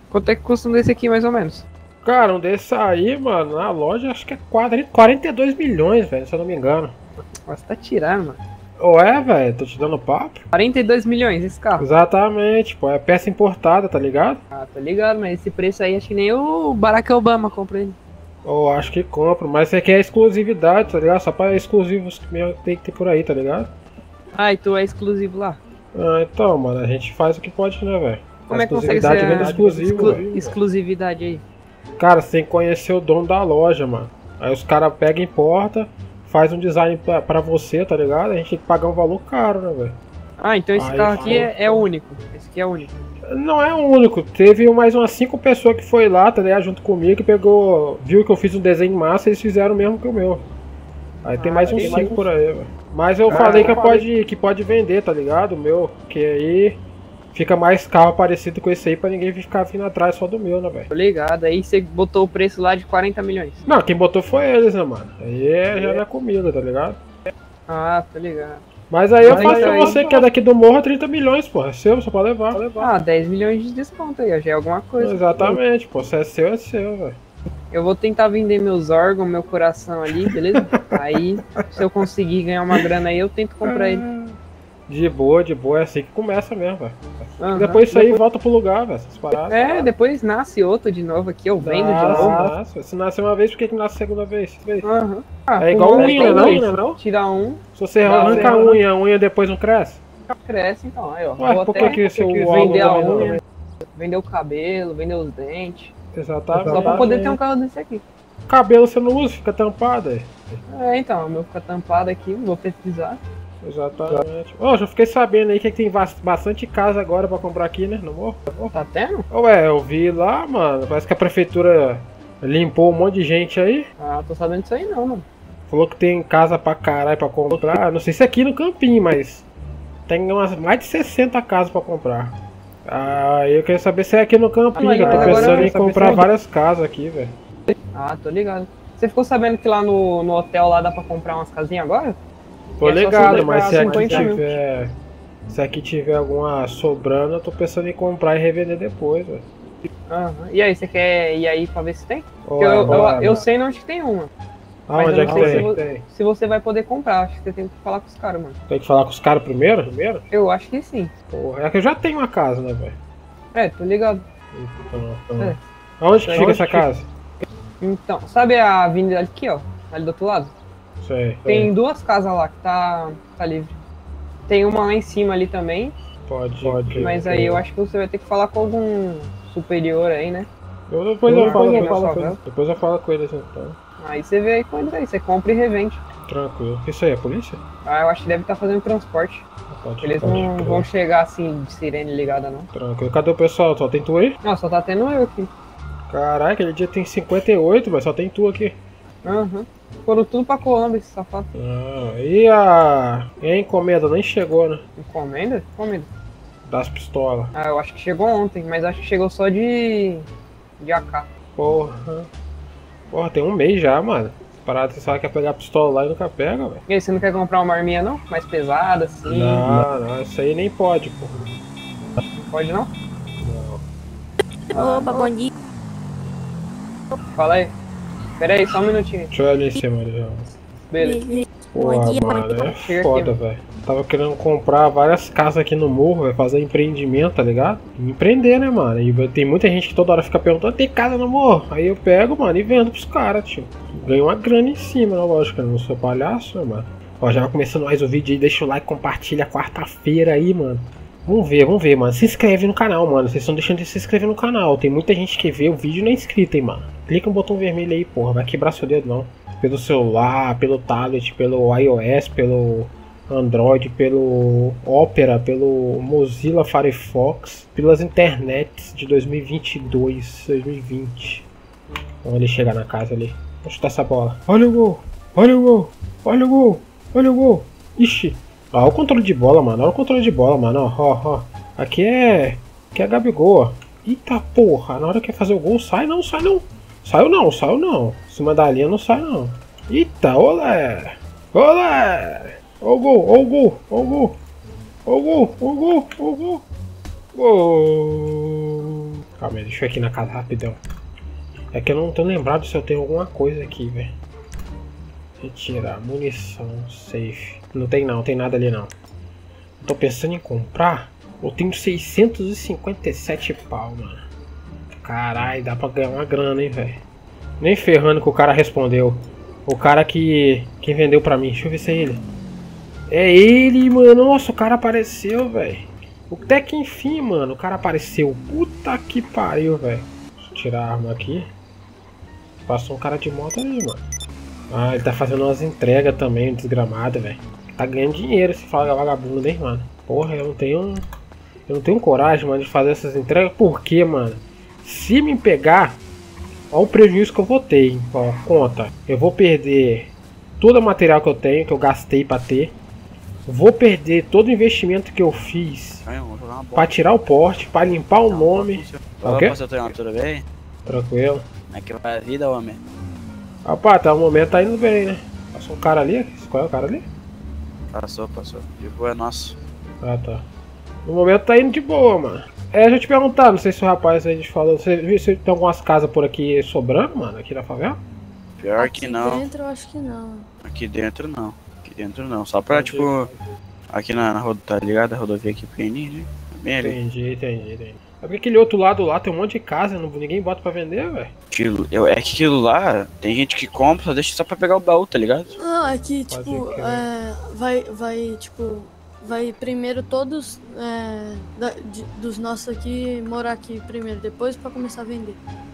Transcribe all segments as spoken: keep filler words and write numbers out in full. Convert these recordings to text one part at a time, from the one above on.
Quanto é que custa um desse aqui, mais ou menos? Cara, um desse aí, mano, na loja acho que é quarenta e dois milhões, velho, se eu não me engano. Você tá tirando, mano. Ué, velho, tô te dando papo. quarenta e dois milhões esse carro. Exatamente, pô, é peça importada, tá ligado? Ah, tô ligado, mas esse preço aí acho que nem o Barack Obama compra ele. Ou acho que compro, mas isso aqui é exclusividade, tá ligado? Só pra exclusivos que mesmo tem que ter por aí, tá ligado? Ah, e tu é exclusivo lá? Ah, então, mano, a gente faz o que pode, né, velho? Como é que consegue ser Exclusividade vem do a exclusivo, exclu- velho. exclusividade aí? Cara, você tem que conhecer o dono da loja, mano. Aí os caras pegam e importa, faz um design pra, pra você, tá ligado? A gente tem que pagar um valor caro, né, velho? Ah, então esse Aí carro aqui foi. é, é único. Esse aqui é único. Não é o único, teve mais umas cinco pessoas que foi lá, tá ligado? Junto comigo, que pegou, viu que eu fiz um desenho massa e eles fizeram o mesmo que o meu. Aí tem Ah, mais uns tem cinco mais por aí, velho. Mas eu Ah, falei que eu pode, que pode vender, tá ligado? O meu, que aí fica mais carro parecido com esse aí pra ninguém ficar vindo atrás só do meu, né, velho? Tô ligado. Aí você botou o preço lá de quarenta milhões. Não, quem botou foi eles, né, mano? Aí é, já não é comigo, tá ligado? Ah, tô ligado. Mas aí eu Mas faço pra aí- você que é daqui do morro trinta milhões, porra. É seu, você pode levar. Ah, dez milhões de desconto aí, ó, já é alguma coisa. Exatamente, pô. Se é seu, é seu, velho. Eu vou tentar vender meus órgãos, meu coração ali, beleza? Aí, se eu conseguir ganhar uma grana aí, eu tento comprar ele. De boa, de boa, é assim que começa mesmo, velho. Aham. Depois isso aí volta pro lugar, velho. Essas paradas. É, depois nasce outro de novo aqui, eu vendo de Nasce, novo. nasce. Se nasce uma vez, por que que nasce a segunda vez? Aham. Ah, É com igual um unha, tem não? dois. Unha, não? Tirar um, Se você Não, arranca a não. unha, a unha depois não cresce? cresce então. Aí, ó. Ué, vou por que até que seu vender órgão a também não? unha, vender o cabelo, vender os dentes. Exatamente. Só pra poder ter um carro desse aqui. Cabelo você não usa, fica tampado aí. É, então, o meu fica tampado aqui, vou pesquisar. Exatamente. Ó, já fiquei sabendo aí que tem bas- bastante casa agora pra comprar aqui, né? No morro. Tá tendo? Ué, eu vi lá, mano. Parece que a prefeitura limpou um monte de gente aí. Ah, tô sabendo disso aí não, mano. Falou que tem casa pra caralho pra comprar. Não sei se é aqui no Campinho, mas tem umas mais de sessenta casas pra comprar. Ah, eu queria saber se é aqui no Campinho, Ah, mas que eu tô agora pensando eu em quero saber comprar se é- várias casas aqui, velho. Ah, tô ligado. Você ficou sabendo que lá no, no hotel lá dá pra comprar umas casinhas agora? Tô É só ligado, sobre mas se aqui cinquenta mil. tiver. Se aqui tiver alguma sobrando, eu tô pensando em comprar e revender depois, velho. Aham. E aí, você quer ir aí pra ver se tem? Porque Ué, eu, eu, bora. eu sei onde que tem uma. Mas Aonde eu é não que sei se, tem? vo- se você vai poder comprar. Acho que você tem que falar com os caras, mano. Tem que falar com os caras primeiro? Primeiro? Eu acho que sim. Porra, é que eu já tenho uma casa, né, velho? É, tô ligado. Então, então. É. Aonde que Onde fica essa que- casa? Então, sabe a avenida aqui, ó? Ali do outro lado? Sei. Tem duas casas lá que tá, tá livre. Tem uma lá em cima ali também. Pode, pode. Mas aí eu acho que você vai ter que falar com algum superior aí, né? Eu, depois eu, Eu falo, não depois, eu conheço, falo com né? eles. Depois eu falo com eles então. Aí você vê aí com eles aí. Você compra e revende. Tranquilo. Isso aí é polícia? Ah, eu acho que deve estar fazendo transporte. Pode, Eles pode não crer. vão chegar assim de sirene ligada, não. Tranquilo. Cadê o pessoal? Só tem tu aí? Não, só tá tendo eu aqui. Caraca, aquele dia tem cinquenta e oito, mas só tem tu aqui. Aham. Foram tudo pra Colômbia, esse safado. Ah, e a... E a encomenda nem chegou, né? Encomenda? Encomenda. Das pistolas. Ah, eu acho que chegou ontem, mas acho que chegou só de. de A K. Porra. Porra, tem um mês já, mano. Parada, você sabe que quer pegar a pistola lá e nunca pega, velho. E aí, você não quer comprar uma arminha não? Mais pesada, assim? Não, não, isso aí nem pode, pô. Não pode não? Não. Opa, bom dia. Fala aí. Pera aí, só um minutinho. Deixa eu olhar ali em cima ali, ó. Beleza. Porra, Bom dia, mano, é Chega foda, aqui. velho. Tava querendo comprar várias casas aqui no morro, velho, fazer empreendimento, tá ligado? E empreender, né, mano? E tem muita gente que toda hora fica perguntando, tem casa no morro? Aí eu pego, mano, e vendo pros caras, tio. Ganho uma grana em cima, né, lógico, eu não sou palhaço, né, mano? Ó, já vai começando mais o vídeo aí, deixa o like, compartilha quarta-feira aí, mano. Vamos ver, vamos ver, mano. Se inscreve no canal, mano. Vocês estão deixando de se inscrever no canal. Tem muita gente que vê o vídeo e não é inscrita, hein, mano. Clica no botão vermelho aí, porra. Vai quebrar seu dedo, não. Pelo celular, pelo tablet, pelo iOS, pelo Android, pelo Opera, pelo Mozilla Firefox, pelas internets de dois mil e vinte e dois, dois mil e vinte. Vamos ele chegar na casa ali. Vou chutar essa bola. Olha o gol! Olha o gol! Olha o gol! Olha o gol! Ixi! Ó, olha o controle de bola, mano. Olha o controle de bola, mano. Ó, ó, ó. Aqui é. Aqui é Gabigol, ó. Eita porra, na hora que quer fazer o gol, sai não, sai não. Saiu não, saiu não. Em cima da linha não sai não. Eita, olé! Olé! Ó o gol, ó o gol, ó o gol. Ó o gol, ó o gol, ó o gol. Gol! Calma aí, deixa eu ir aqui na casa rapidão. É que eu não tô lembrado se eu tenho alguma coisa aqui, velho. Retirar, munição, safe. Não tem não, tem nada ali não. Tô pensando em comprar. Eu tenho seiscentos e cinquenta e sete pau, mano. Caralho, dá pra ganhar uma grana, hein, velho. Nem ferrando que o cara respondeu. O cara que, que vendeu pra mim. Deixa eu ver se é ele. É ele, mano. Nossa, o cara apareceu, velho. Até que enfim, mano, o cara apareceu. Puta que pariu, velho. Deixa eu tirar a arma aqui. Passou um cara de moto ali, mano. Ah, ele tá fazendo umas entregas também, desgramado, velho. Tá ganhando dinheiro esse fala vagabundo, hein, mano. Porra, eu não tenho... Eu não tenho coragem, mano, de fazer essas entregas. Por quê, mano? Se me pegar... Olha o prejuízo que eu vou ter, hein? Ó, conta. Eu vou perder todo o material que eu tenho, que eu gastei pra ter. Vou perder todo o investimento que eu fiz pra tirar o porte, pra limpar o nome. Ô, okay? Você tá tudo bem? Tranquilo. Como é que vai a vida, homem? Rapaz, tá, o momento tá indo bem, né? Passou um cara ali? Qual é o cara ali? Passou, passou. De boa é nosso. Ah, tá. No momento tá indo de boa, mano. É, deixa eu te perguntar, não sei se o rapaz aí te falou, você viu se tem algumas casas por aqui sobrando, mano, aqui na favela? Pior aqui que não. Aqui dentro eu acho que não. Aqui dentro não. Aqui dentro não. Só pra, entendi. Tipo, aqui na, na roda, tá ligado? A rodovia aqui pequenininha, né? Bem ali. Entendi, entendi, entendi. É porque aquele outro lado lá tem um monte de casa, não, ninguém bota pra vender, velho. É que aquilo lá, tem gente que compra, só deixa só pra pegar o baú, tá ligado? Não, é que, tipo, é, vai, vai, tipo, vai primeiro todos é, da, de, dos nossos aqui morar aqui primeiro, depois pra começar a vender.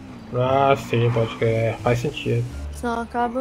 Ah, sim, pode que é, faz sentido. Senão acaba,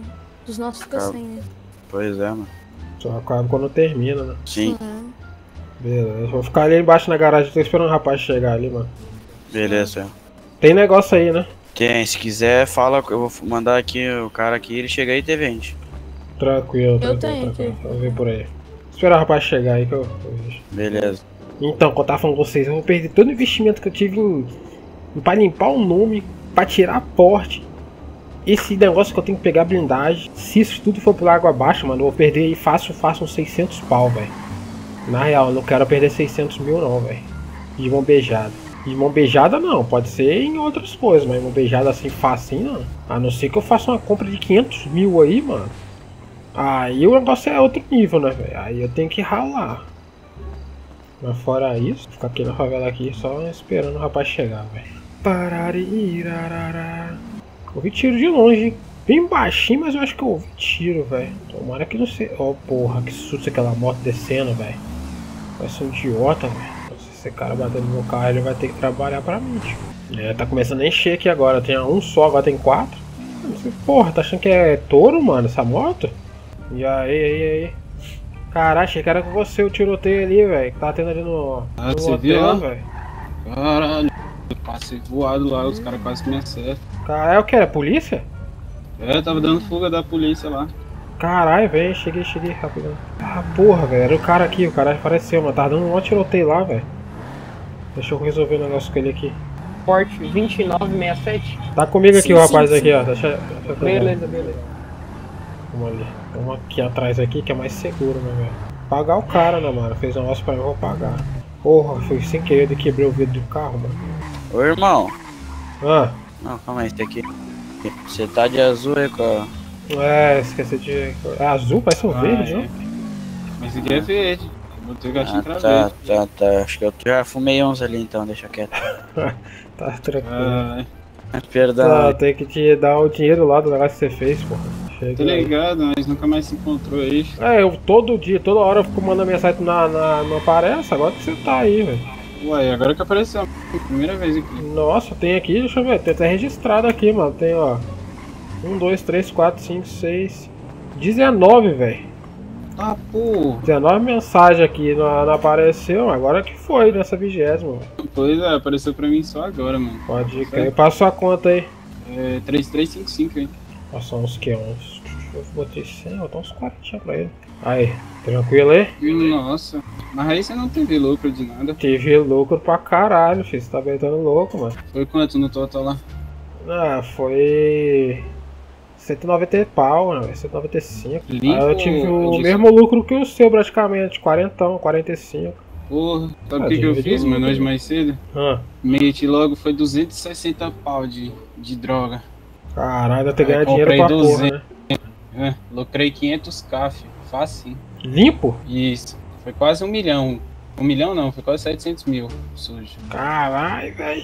dos nossos fica sem, né? Pois é, mano. Só acaba quando termina, né? Sim. É. Beleza, vou ficar ali embaixo na garagem, tô esperando o rapaz chegar ali, mano. Beleza. Tem negócio aí, né? Tem, se quiser, fala, eu vou mandar aqui o cara aqui, ele chega aí e te vende. Tranquilo, tranquilo, eu tenho tranquilo. aqui. Vamos ver por aí. Esperar o rapaz chegar aí que eu, eu vejo. Beleza. Então, quando eu tava falando com vocês, eu vou perder todo o investimento que eu tive em, em pra limpar o nome, pra tirar porte. Esse negócio que eu tenho que pegar blindagem. Se isso tudo for por água abaixo, mano, eu vou perder aí fácil, fácil uns seiscentos pau, velho. Na real, eu não quero perder seiscentos mil não, velho. De mão beijada. De mão beijada não, pode ser em outras coisas, mas mão beijada assim facinho não. A não ser que eu faça uma compra de quinhentos mil aí, mano. Aí o negócio é outro nível, né, velho? Aí eu tenho que ralar. Mas fora isso, ficar aqui na favela aqui só esperando o rapaz chegar, velho. Pararirarará. Ouvi tiro de longe, hein? Bem baixinho, mas eu acho que eu ouvi tiro, velho. Tomara que não sei. Ó, oh, porra, que susto aquela moto descendo, velho. Vai ser um idiota, velho. Se esse cara bater no meu carro, ele vai ter que trabalhar pra mim, tio. É, tá começando a encher aqui agora. Tem um só, agora tem quatro. Porra, tá achando que é touro, mano, essa moto? E aí, aí, aí. Caralho, achei que era com você o tiroteio ali, velho. Que tá tendo ali no, ah, no você hotel, viu lá? velho. Caralho, eu passei voado lá, os caras quase me acertam. Caralho, o que? É polícia? É, tava dando fuga da polícia lá. Caralho, velho, cheguei, cheguei rapidão. Ah, porra, velho, era o cara aqui, o cara apareceu, mano. Tava dando um monte de tiroteio lá, velho. Deixa eu resolver o um negócio com ele aqui. Porte vinte e nove sessenta e sete. Tá comigo aqui, sim, o rapaz sim, aqui, sim. ó. Deixa, deixa eu Beleza, beleza. Vamos ali. Vamos aqui atrás aqui, que é mais seguro, né, velho? Pagar o cara, né, mano? Fez um negócio pra mim, eu vou pagar. Porra, foi sem querer de quebrei o vidro do carro, mano. Ô, irmão. Ah. Não, calma aí, tem aqui. Você tá de azul aí, cara. É, esqueci de... É azul? Parece um Ah, verde, é. não? Mas aqui é verde. Eu botei o gatinho Ah, pra tá, verde. tá, tá. Acho que eu já fumei uns ali, então, deixa quieto. Tá tranquilo. Ah, Perdão. Tá, tem que te dar o dinheiro lá do negócio que você fez, porra. Chega tô aí. ligado, mas nunca mais se encontrou aí. É, eu todo dia, toda hora eu fico mandando mensagem, na, na, não aparece, agora que você tá aí, velho. Ué, agora que apareceu. Primeira vez aqui. Nossa, tem aqui, deixa eu ver, tem até registrado aqui, mano. Tem, ó. um, dois, três, quatro, cinco, seis. dezenove, velho. Ah, pô. dezenove mensagens aqui, não, não apareceu, agora que foi nessa vigésima, velho. Pois é, apareceu pra mim só agora, mano. Pode ir, eu passo a conta aí. É três três cinco cinco, hein. Passou uns que? Uns. Eu botei cem, eu botar uns quarenta pra ele. Aí, tranquilo aí? Nossa. Mas aí você não teve lucro de nada. Tive lucro pra caralho, filho. Você tá apertando louco, mano. Foi quanto no total lá? Ah, foi. cento e noventa pau, né? cento e noventa e cinco. Limpo Aí eu tive o ou- mesmo lucro que o seu, praticamente. quarenta, quarenta e cinco. Porra, sabe o Ah, que, que eu dinheiro fiz, de mano, lucro, hoje né? mais cedo? Ah, Meti logo, foi duzentos e sessenta pau de, de droga. caralho, deve ter Aí ganhado dinheiro comprei pra porra, né? É, lucrei quinhentos k, filho. Fácil. Limpo? Isso. Foi quase um milhão. Um milhão não, foi quase setecentos mil sujo. Caralho, velho.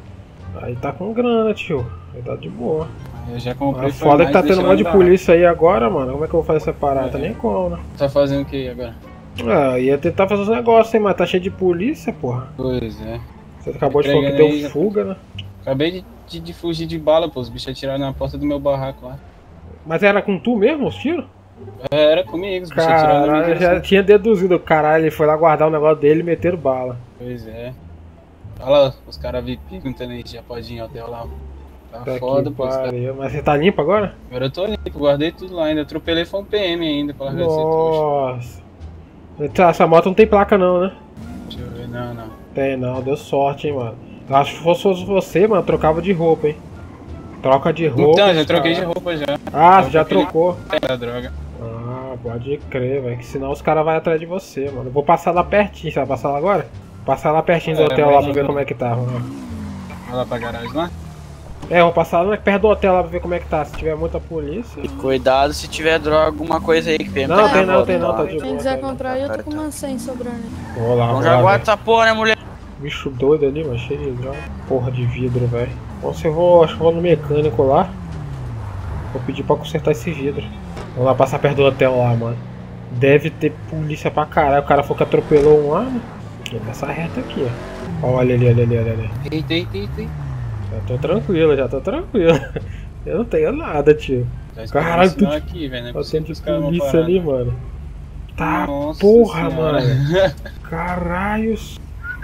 Aí tá com grana, tio. Aí tá de boa. Aí eu já comprei. Mas foda foi que tá mais, tendo um deixa monte de lá polícia aí agora, mano. Como é que eu vou fazer essa parada? É. Nem como, né? Tá fazendo o que agora? Ah, ia tentar fazer os negócios, hein, mas tá cheio de polícia, porra. Pois é. Você acabou de falar que Entregando aí, deu já- fuga, né? Acabei de, de, de fugir de bala, pô. Os bichos atiraram na porta do meu barraco lá. Mas era com tu mesmo os tiros? É, era comigo, os bichos atiraram na minha Caralho, eu já direção. tinha deduzido. Caralho, ele foi lá guardar o negócio dele e meteram bala. Pois é. Olha lá, os caras vi perguntando aí se já pode ir em hotel lá. Tá Tá foda, que pô. os caras- pariu. Mas você tá limpo agora? Agora eu tô limpo, guardei tudo lá ainda. Atropelei foi um P M ainda pra largar esse trouxa. Nossa. Essa- Essa moto não tem placa não, né? Deixa eu ver, não, não. Tem não, deu sorte, hein, mano. Eu acho que se fosse você, mano, trocava de roupa, hein. Troca de roupa. Então, já troquei de caralho. roupa já. Ah, você já Aquele- trocou. Da droga. Ah, pode crer, velho. Que senão os caras vão atrás de você, mano. Eu vou passar lá pertinho. Você vai passar lá agora? Passar lá pertinho do É, hotel vai lá lá. pra ver como é que tá. Mano. Vai lá pra garagem lá. É, eu vou passar lá perto do hotel lá pra ver como é que tá. Se tiver muita polícia. E cuidado se tiver droga, alguma coisa aí que P M Não, tá na tem não, volta, tem não, tá? tá de Quem boa. quiser tá, comprar aí, eu tô com uma cem sobrando. Vou lá, Então vou já lá, guarda velho. essa porra, né, mulher? Bicho doido ali, mano, cheio de droga. Porra de vidro, velho. Bom, se eu vou, acho que eu vou no mecânico lá. Vou pedir pra consertar esse vidro. Vamos lá passar perto do hotel lá, mano. Deve ter polícia pra caralho. O cara falou que atropelou um lá, né? Vou passar reto aqui, ó. Olha ali, olha ali, olha ali. Eita, eita, eita. Já tô tranquilo, já tô tranquilo. Eu não tenho nada, tio. Tá Caralho, esperando tu- aqui, velho. Não é Tá possível tendo que de os caras vão polícia parar. ali, mano. Tá, Nossa porra, senhora. mano. Caralhos.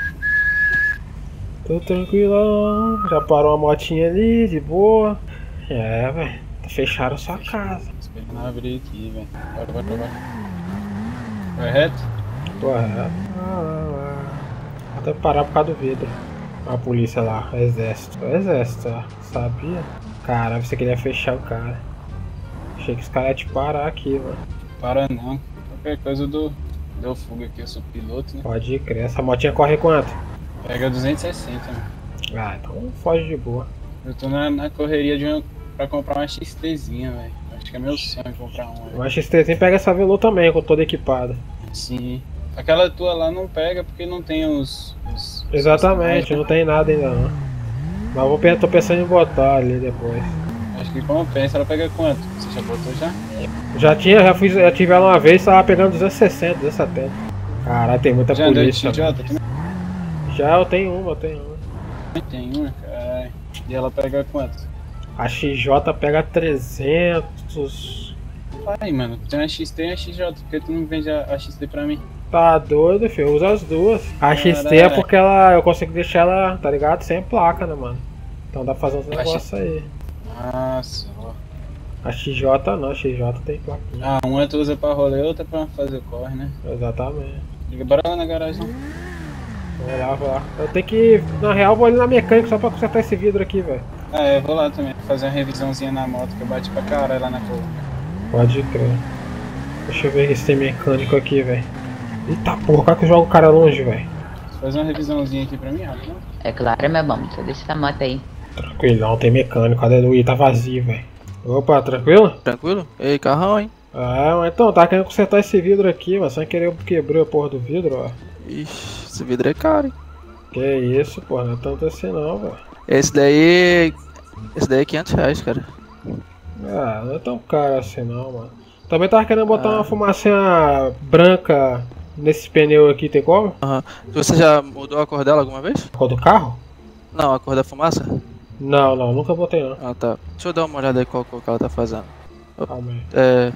Tô tranquilão. Já parou uma motinha ali, de boa. É, velho. Fecharam sua casa. Esperando abrir aqui, velho. Bora, bora, bora. Vai reto? Tô reto. Ah, até parar por causa do vidro. A polícia lá, o exército. O exército, ó. Sabia? Caralho, você queria fechar o cara. Achei que os caras iam te parar aqui, mano. Para não. Qualquer coisa eu dou, dou fuga aqui, eu sou piloto, né? Pode crer. Essa motinha corre quanto? Pega duzentos e sessenta, mano. Ah, então foge de boa. Eu tô na, na correria de uma, pra comprar uma XTzinha, velho. Acho que é meu sonho comprar uma. velho. Uma X T zinha pega essa Velour também, com toda equipada. Sim. Aquela tua lá não pega porque não tem os. os Exatamente, os- não tem nada ainda não. Mas vou, pe- tô pensando em botar ali depois. Acho que compensa. Ela pega quanto? Você já botou já? Já tinha, já fiz, já tive ela uma vez, tava pegando duzentos e sessenta, duzentos e setenta. Caralho, tem muita já andou de polícia. X J? Tu Já eu tenho uma, eu tenho uma. não tem uma, caralho. E ela pega quanto? A X J pega trezentos. Ai, mano, tem a X T e a X J. Por que tu não vende a, a X T pra mim? Tá doido, filho, eu uso as duas. A X T é Caralho. porque ela, eu consigo deixar ela, tá ligado? Sem placa, né, mano? Então dá pra fazer uns A negócios aí. Ah, só. A X J não, a X J tem plaquinha. Ah, uma tu usa pra rolê, outra pra fazer o corre, né? Exatamente. Liga, bora lá na garagem. Vou lá, vou lá. Eu tenho que, na real, vou ali na mecânica só pra consertar esse vidro aqui, velho. Ah, é, eu vou lá também, fazer uma revisãozinha na moto que eu bati pra caralho lá na coluna. Pode crer. Deixa eu ver se tem mecânico aqui, velho. Eita porra, qual que joga o cara longe, velho? Fazer uma revisãozinha aqui pra mim, rápido. É claro, meu bom, só deixa essa moto aí. Tranquilão, tem mecânico, aleluia, tá vazio, velho. Opa, tranquilo? Tranquilo? Ei, carrão, hein? Ah, mas então, tá querendo consertar esse vidro aqui, mas sem querer eu quebrei a porra do vidro, ó. Ixi, esse vidro é caro, hein? Que isso, porra, não é tanto assim não, velho. Esse daí. Esse daí é quinhentos reais, cara. Ah, não é tão caro assim não, mano. Também tava querendo botar Ah. uma fumacinha branca nesse pneu aqui, tem como? Você já mudou a cor dela alguma vez? Cor do carro? Não, a cor da fumaça? Não, não, nunca botei não. Ah, tá. Deixa eu dar uma olhada aí qual cor que ela tá fazendo. Calma aí. É.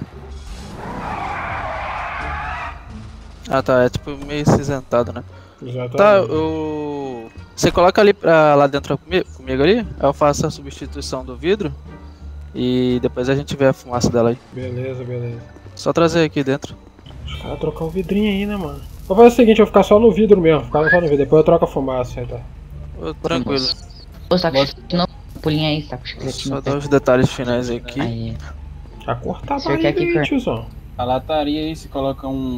Ah, tá. É tipo meio cinzentado, né? Exatamente. Tá, eu. Você coloca ali pra, lá dentro comigo, comigo ali, aí eu faço a substituição do vidro e depois a gente vê a fumaça dela aí. Beleza, beleza. Só trazer aqui dentro. Os caras trocar o vidrinho aí, né, mano? Vou fazer o seguinte, eu vou ficar só no vidro mesmo, ficar só no vidro, depois eu troco a fumaça aí, tá? Ô, tranquilo. Ô, saco de novo, pulinha aí, saco de Só dar os detalhes finais aqui. Aí, A cor tá Você quer que aí, cor? tiozão. A lataria aí, você coloca um,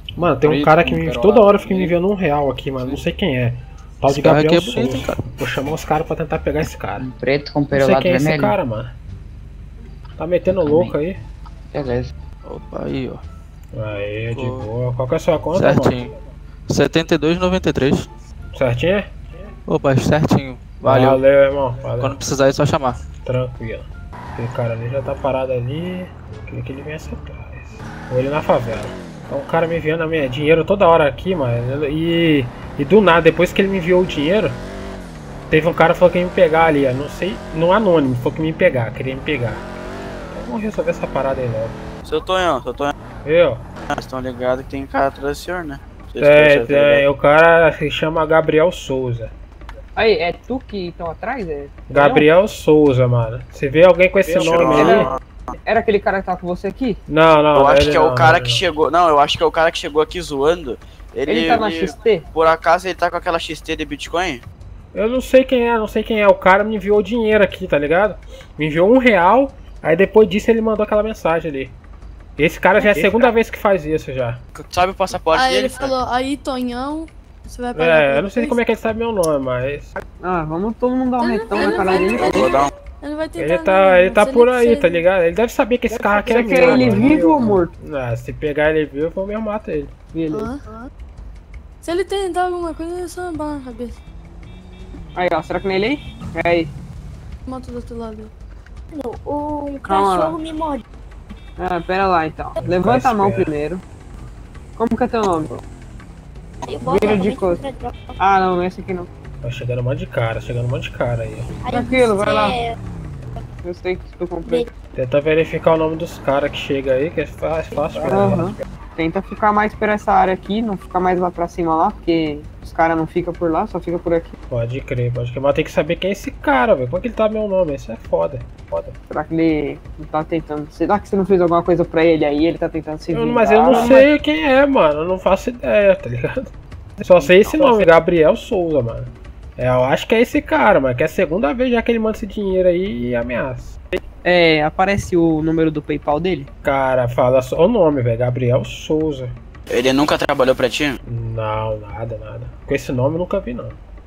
Mano, tem um Preto, cara que me, perola, toda hora fica me né? enviando um real aqui, mano. Não sei quem é. Tal de Esse cara Gabriel aqui é bonito, Souza. cara. Vou chamar os caras pra tentar pegar esse cara. Não Preto com sei perolado quem é esse vermelho. cara, mano. Tá metendo louco aí. Beleza. Opa, aí, ó. Aí, de Pô. boa. Qual que é a sua conta, mano? Certinho. setenta e dois e noventa e três. Certinho? Opa, certinho. Valeu. Valeu, irmão. Valeu. Quando precisar é só chamar. Tranquilo. Aquele cara ali já tá parado ali. Queria que ele viesse atrás. Ou ele na favela. Então o cara me enviando a minha dinheiro toda hora aqui, mano. E, e do nada, depois que ele me enviou o dinheiro, teve um cara que falou que ia me pegar ali, ó. Não sei, não anônimo, falou que ia me pegar, queria me pegar. Então vamos resolver essa parada aí logo. Seu Tonhão, seu Tonhão. Eu? Vocês estão ligados que tem cara atrás do senhor, né? Vocês É, percebem, é, né? o cara se chama Gabriel Souza. Aí, é tu que estão atrás? É? Gabriel Souza, mano. Você vê alguém com esse Tirou nome uma- aí? Não. Era aquele cara que tava com você aqui? Não, não. Eu acho ele que é o não, cara ele que não. chegou. Não, eu acho que é o cara que chegou aqui zoando. Ele, Ele tá na ele- X T? Por acaso ele tá com aquela X T de Bitcoin? Eu não sei quem é, não sei quem é. O cara me enviou dinheiro aqui, tá ligado? Me enviou um real, aí depois disso ele mandou aquela mensagem ali. Esse cara já é a segunda vez que faz isso já. Sabe o passaporte Aí dele? ele falou, aí Tonhão, você vai pagar. É, eu não sei como é que ele sabe meu nome, mas. Ah, vamos todo mundo dar um Ele- retão ele na cara vai- dele. ele- Vou dar um. Ele vai tentar. Ele não, tá, ele não tá sei por nem aí, se tá ele- ligado? Ele deve saber que esse carro aqui é Você quer meu. ele mano. vivo ou morto? Ah, se pegar ele vivo, eu mesmo mato ele. Beleza. Hã? Se ele tentar alguma coisa, é só uma bala na cabeça. Aí, ó, será que não é ele aí? É aí. Moto do outro lado. O Calma cachorro lá. me morde. Ah, pera lá então. Levanta a mão espera. primeiro. Como que é teu nome? Aí eu boto Vira a de corrente costa. pra troca. Ah, não, não é esse aqui não. Tá chegando um monte de cara, chegando um monte de cara aí. Aí Tranquilo, vai lá. você- Eu sei que tu comprou. Tenta verificar o nome dos caras que chega aí, que é fácil, fácil pra Aham. ele. Tenta ficar mais por essa área aqui, não ficar mais lá pra cima lá, porque os caras não ficam por lá, só fica por aqui. Pode crer, pode crer. Mas tem que saber quem é esse cara, velho. Como é que ele tá meu nome? Isso é foda. Foda. Será que ele não tá tentando. Será que você não fez alguma coisa pra ele aí? Ele tá tentando se Eu- vingar? mas eu não sei quem é, mano. Eu não faço ideia, tá ligado? Só sei esse nome, Gabriel Souza, mano. É, eu acho que é esse cara, mano. Que é a segunda vez já que ele manda esse dinheiro aí e ameaça. É, aparece o número do PayPal dele? Cara, fala só o nome, velho. Gabriel Souza. Ele nunca trabalhou pra ti? Não, nada, nada. Com esse nome eu nunca vi, não.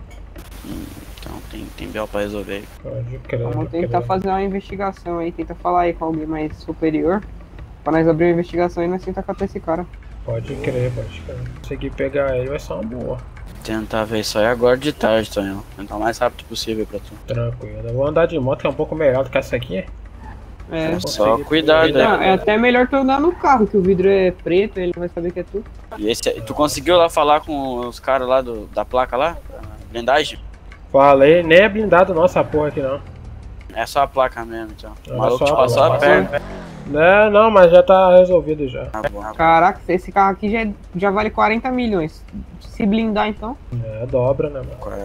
Então tem, tem B O pra resolver aí. Pode crer. Vamos pode tentar crer. fazer uma investigação aí, tenta falar aí com alguém mais superior. Pra nós abrir uma investigação e nós tentar catar esse cara. Pode crer, pode crer. Conseguir pegar ele vai ser uma boa. Tentar ver isso aí agora de tarde, Tonhão. Tentar o mais rápido possível pra tu. Tranquilo. Eu vou andar de moto que é um pouco melhor do que essa aqui. É. Só Consegui cuidado, pegar. Não, é até melhor tu andar no carro, que o vidro é preto, ele não vai saber que é tu. E esse, tu conseguiu lá falar com os caras lá do, da placa lá? A blindagem? Falei, nem é blindado não essa porra aqui não. É só a placa mesmo, então. O Era maluco só te a passou a placa. perna. Não, não, mas já tá resolvido já. Tá bom. Caraca, esse carro aqui já, é- já vale quarenta milhões. Se blindar então, É, dobra, né, mano?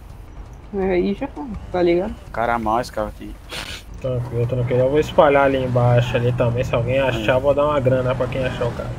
É, aí já tá ligado? cara mal esse carro aqui. Tranquilo, tranquilo. Eu vou espalhar ali embaixo ali também. Se alguém achar, eu vou dar uma grana pra quem achar o cara.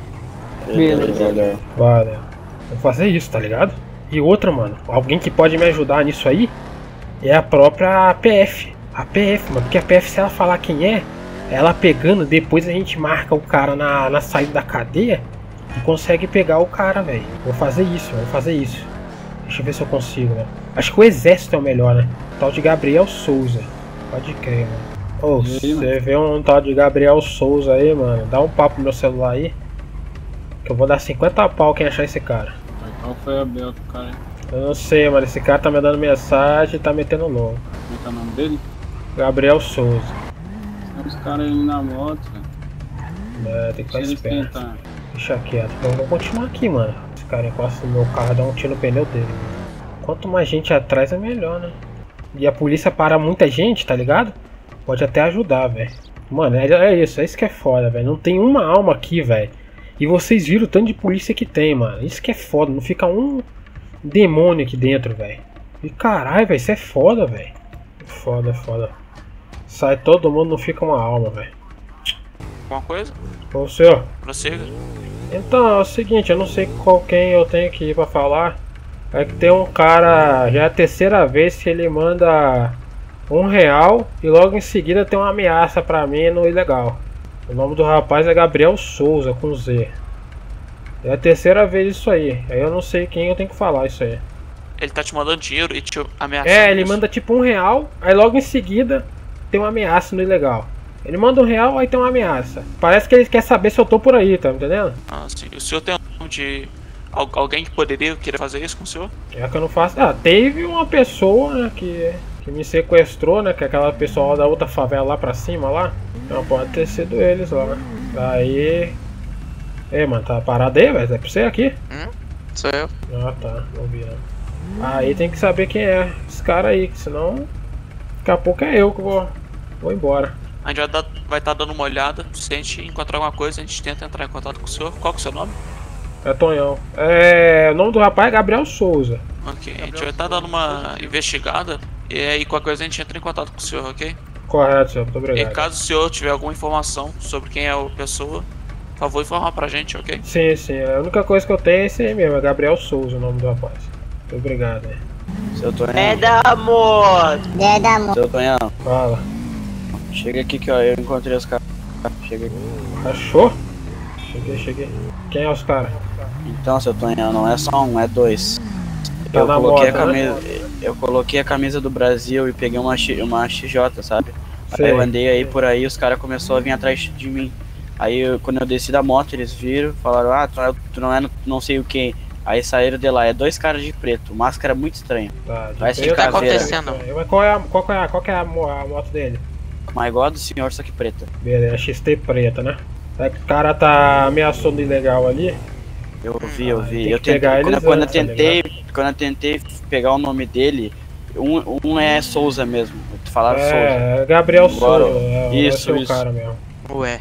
Beleza. Valeu. Vou fazer isso, tá ligado? E outra, mano, alguém que pode me ajudar nisso aí é a própria P F. A P F, mano, porque a P F, se ela falar quem é, ela pegando, depois a gente marca o cara na, na saída da cadeia e consegue pegar o cara, velho. Vou fazer isso, vou fazer isso. Deixa eu ver se eu consigo, né? Acho que o exército é o melhor, né? Tal de Gabriel Souza. Pode crer, mano. Ô, E aí, você vê um tal de Gabriel Souza aí, mano, dá um papo no meu celular aí. Que eu vou dar cinquenta pau quem achar esse cara. Mas qual foi a B O que o cara. Eu não sei, mano. Esse cara tá me dando mensagem e tá metendo louco. Como é que é o nome dele? Gabriel Souza. Tem uns caras aí na moto, velho. É, tem que ficar Deixa eles esperto. tentar. Deixa quieto. Eu vou continuar aqui, mano. Esse cara encosta no meu carro e dá um tiro no pneu dele. Quanto mais gente atrás é melhor, né? E a polícia para muita gente, tá ligado? Pode até ajudar, velho. Mano, é, é isso. É isso que é foda, velho. Não tem uma alma aqui, velho. E vocês viram o tanto de polícia que tem, mano. Isso que é foda. Não fica um demônio aqui dentro, velho. E caralho, velho. Isso é foda, velho. Foda, é foda. Sai todo mundo, não fica uma alma, velho. Alguma coisa? Ô, senhor. Prossiga. Então, é o seguinte, eu não sei qual quem eu tenho que ir pra falar. É que tem um cara, já é a terceira vez que ele manda um real e logo em seguida tem uma ameaça pra mim no ilegal. O nome do rapaz é Gabriel Souza, com Z. É a terceira vez isso aí. Aí eu não sei quem eu tenho que falar isso aí. Ele tá te mandando dinheiro e te ameaçando. É, ele isso. manda tipo um real, aí logo em seguida tem uma ameaça no ilegal. Ele manda um real, aí tem uma ameaça. Parece que ele quer saber se eu tô por aí, tá entendendo? Ah, sim. O senhor tem o nome de al- alguém que poderia querer fazer isso com o senhor? É que eu não faço. Ah, teve uma pessoa, né, que, que me sequestrou, né? Que é aquela pessoa da outra favela lá pra cima lá. Não, pode ter sido eles lá. Aí. Ei, mano, tá parado aí, velho? É pra você aqui? Hum? Sou eu. Ah, tá, não vi não. Aí tem que saber quem é esse cara aí, que senão. Daqui a pouco é eu que vou, vou embora. A gente vai estar vai tá dando uma olhada. Se a gente encontrar alguma coisa, a gente tenta entrar em contato com o senhor. Qual que é o seu nome? É Tonhão. É. O nome do rapaz é Gabriel Souza. Ok, a gente vai estar dando uma investigada. E aí, qualquer coisa, a gente entra em contato com o senhor, ok? Correto, senhor. Muito E obrigado. caso o senhor tiver alguma informação sobre quem é a pessoa, por favor, informar pra gente, ok? Sim, sim. A única coisa que eu tenho é esse aí mesmo. É Gabriel Souza o nome do rapaz. Muito obrigado, né? Seu Tonhão. É da amor. É da amor. Seu Tonhão. Fala. Chega aqui que ó, eu encontrei os caras. Chega aqui. Achou? Cheguei, cheguei. Quem é os caras? Então, seu Tonhão, não é só um, é dois. Tá eu, na coloquei moto, a né? camisa, eu coloquei a camisa do Brasil e peguei uma, X- uma X J, sabe? Sei. Aí eu andei aí por aí, os caras começaram a vir atrás de mim. Aí eu- quando eu desci da moto, eles viram, falaram, ah, tu não é, tu não, é não sei o que. Aí saíram de lá, é dois caras de preto, máscara muito estranha. Tá, de Vai ser preto, tá caveira. acontecendo? Mas qual é a, qual que é a, qual que é a, mo- a moto dele? Mas igual a do senhor, só que preta. Beleza, X T preta, né? Aí que o cara tá ameaçando ilegal ali. Eu vi, eu Ah, tem vi. que Eu tentei, pegar quando, eles quando antes, eu tá tentei, quando eu tentei pegar o nome dele, um, um é Souza mesmo. Falaram Souza. É, Gabriel Agora, Souza. É, isso, vai ser o isso. cara mesmo. Ué.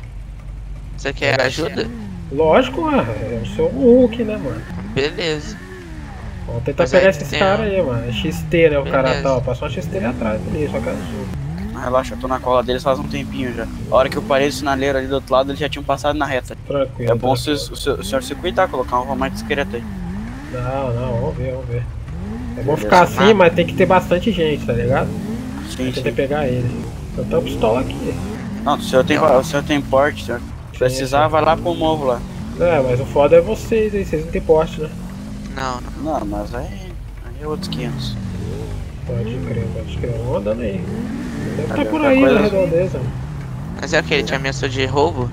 Você quer ajuda? Lógico, é. Eu sou o Hulk, né, mano? Beleza. Vamos tentar Mas pegar aí esses tem caras um- aí, mano. É X T, né? O cara Beleza. tá, ó. Passou uma X T ali atrás ali, só que é azul. Ah, relaxa, eu tô na cola deles faz um tempinho já. A hora que eu parei do sinaleiro ali do outro lado, eles já tinham passado na reta. Tranquilo. É bom tranquilo. se, o se o senhor se cuidar, colocar uma rua mais discreta aí. Não, não, vamos ver, vamos ver. É bom Beleza. ficar assim, mas tem que ter bastante gente, tá ligado? Sim, Tem que sim. pegar ele. Eu tenho pistola aqui. Não, o senhor tem, o senhor tem porte, senhor. Se precisar, vai lá pro morro lá. É, mas o foda é vocês aí, vocês não tem porte, né? Não, não. Não, mas aí, aí é outros quinhentos. Pode crer, pode crer. Vamos andando aí. Deve estar Tá por bem, aí outra na coisa- redondeza. Mas é o que? Ele te ameaçou de roubo?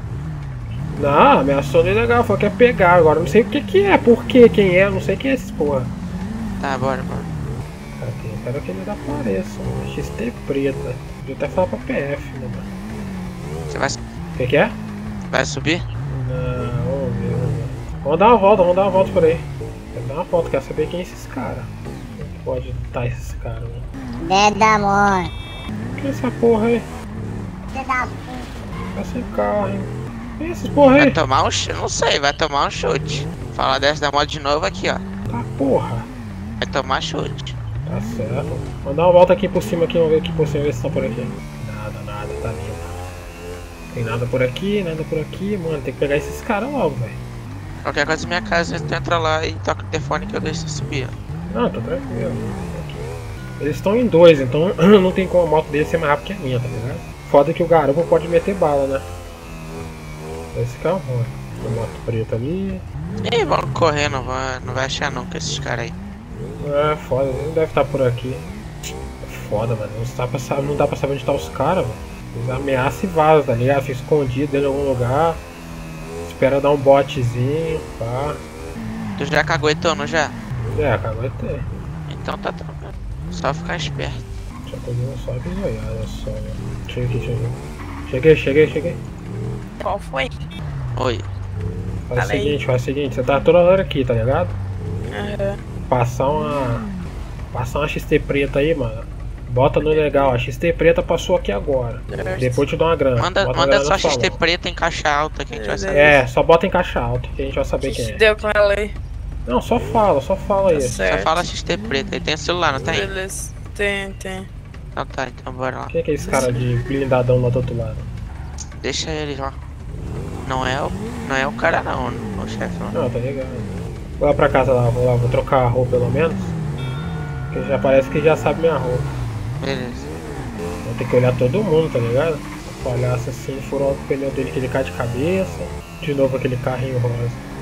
Não, ameaçou não é legal, falou que é pegar. Agora não sei o que que é, por que, quem é, não sei quem é esse porra. Tá, bora, bora. Cadê? Eu quero que eles apareçam. X T preta. Podia até falar pra P F, né, mano? Você vai, O que que é? vai subir? Não, vamos ver, vamos ver. Vamos dar uma volta, vamos dar uma volta por aí. Quero dar uma volta, quero saber quem é esses caras. Como que pode estar esses caras, né? É da amor. Que é essa porra aí? É da Tá sem carro, hein? Quem é esses porra Vai aí? tomar um chute, não sei, vai tomar um chute. Falar dessa da moto de novo aqui, ó. Tá porra. Vai tomar chute. Tá certo. Vamos dar uma volta aqui por cima aqui, vamos ver aqui por cima, ver se estão por aqui. Nada, nada, tá lindo. Tem nada por aqui, nada por aqui, mano. Tem que pegar esses caras logo, velho. Qualquer coisa na minha casa, tu entra lá e toca o telefone que eu deixo você subir. ó. Não, tô tranquilo. Eles estão em dois, então não tem como a moto dele ser mais rápida que a minha, tá ligado? Foda que o garupa pode meter bala, né? Esse carro ruim. Tem moto preta ali. Ih, vamos correr, não vai, não vai achar não com esses caras aí. É, foda, ele não deve estar por aqui. É foda, mano. Não dá pra saber, não dá pra saber onde tá os caras, mano. Eles ameaçam e vazam, tá ligado? Fica escondido dentro de algum lugar. Espera dar um botezinho, pá. Tu já caguetou, não já? É, caguetei. Então tá tranquilo. Só ficar esperto. Já peguei só que zoiada só, né? Cheguei aqui, cheguei. Cheguei, cheguei, cheguei. Qual foi? Oi. Faz o Fala aí. seguinte, faz o seguinte, você tá toda hora aqui, tá ligado? Aham. Passar uma. Passar uma X T preta aí, mano. Bota no legal, a X T preta passou aqui agora. Depois eu te dou uma grana. Manda, Bota uma manda grana só no X T salão. preta em caixa alta que a gente vai saber. É, só bota em caixa alta que a gente vai O saber que, quem que é. deu com ela aí? Não, só fala, só fala aí. Tá Só certo. fala X T preta. Ele tem celular, não tem? Beleza. Tem, tem. Então tá, então bora lá. Quem é que é esse cara de blindadão lá do outro lado? Deixa ele lá. Não é o, não é o cara não, o chefe não. Não, tá ligado. Vou lá pra casa lá, vou lá, vou trocar a roupa pelo menos. Porque já parece que já sabe minha roupa. Beleza. Vou ter que olhar todo mundo, tá ligado? O palhaço assim, furou o pneu dele que ele cai de cabeça. De novo aquele carrinho rosa.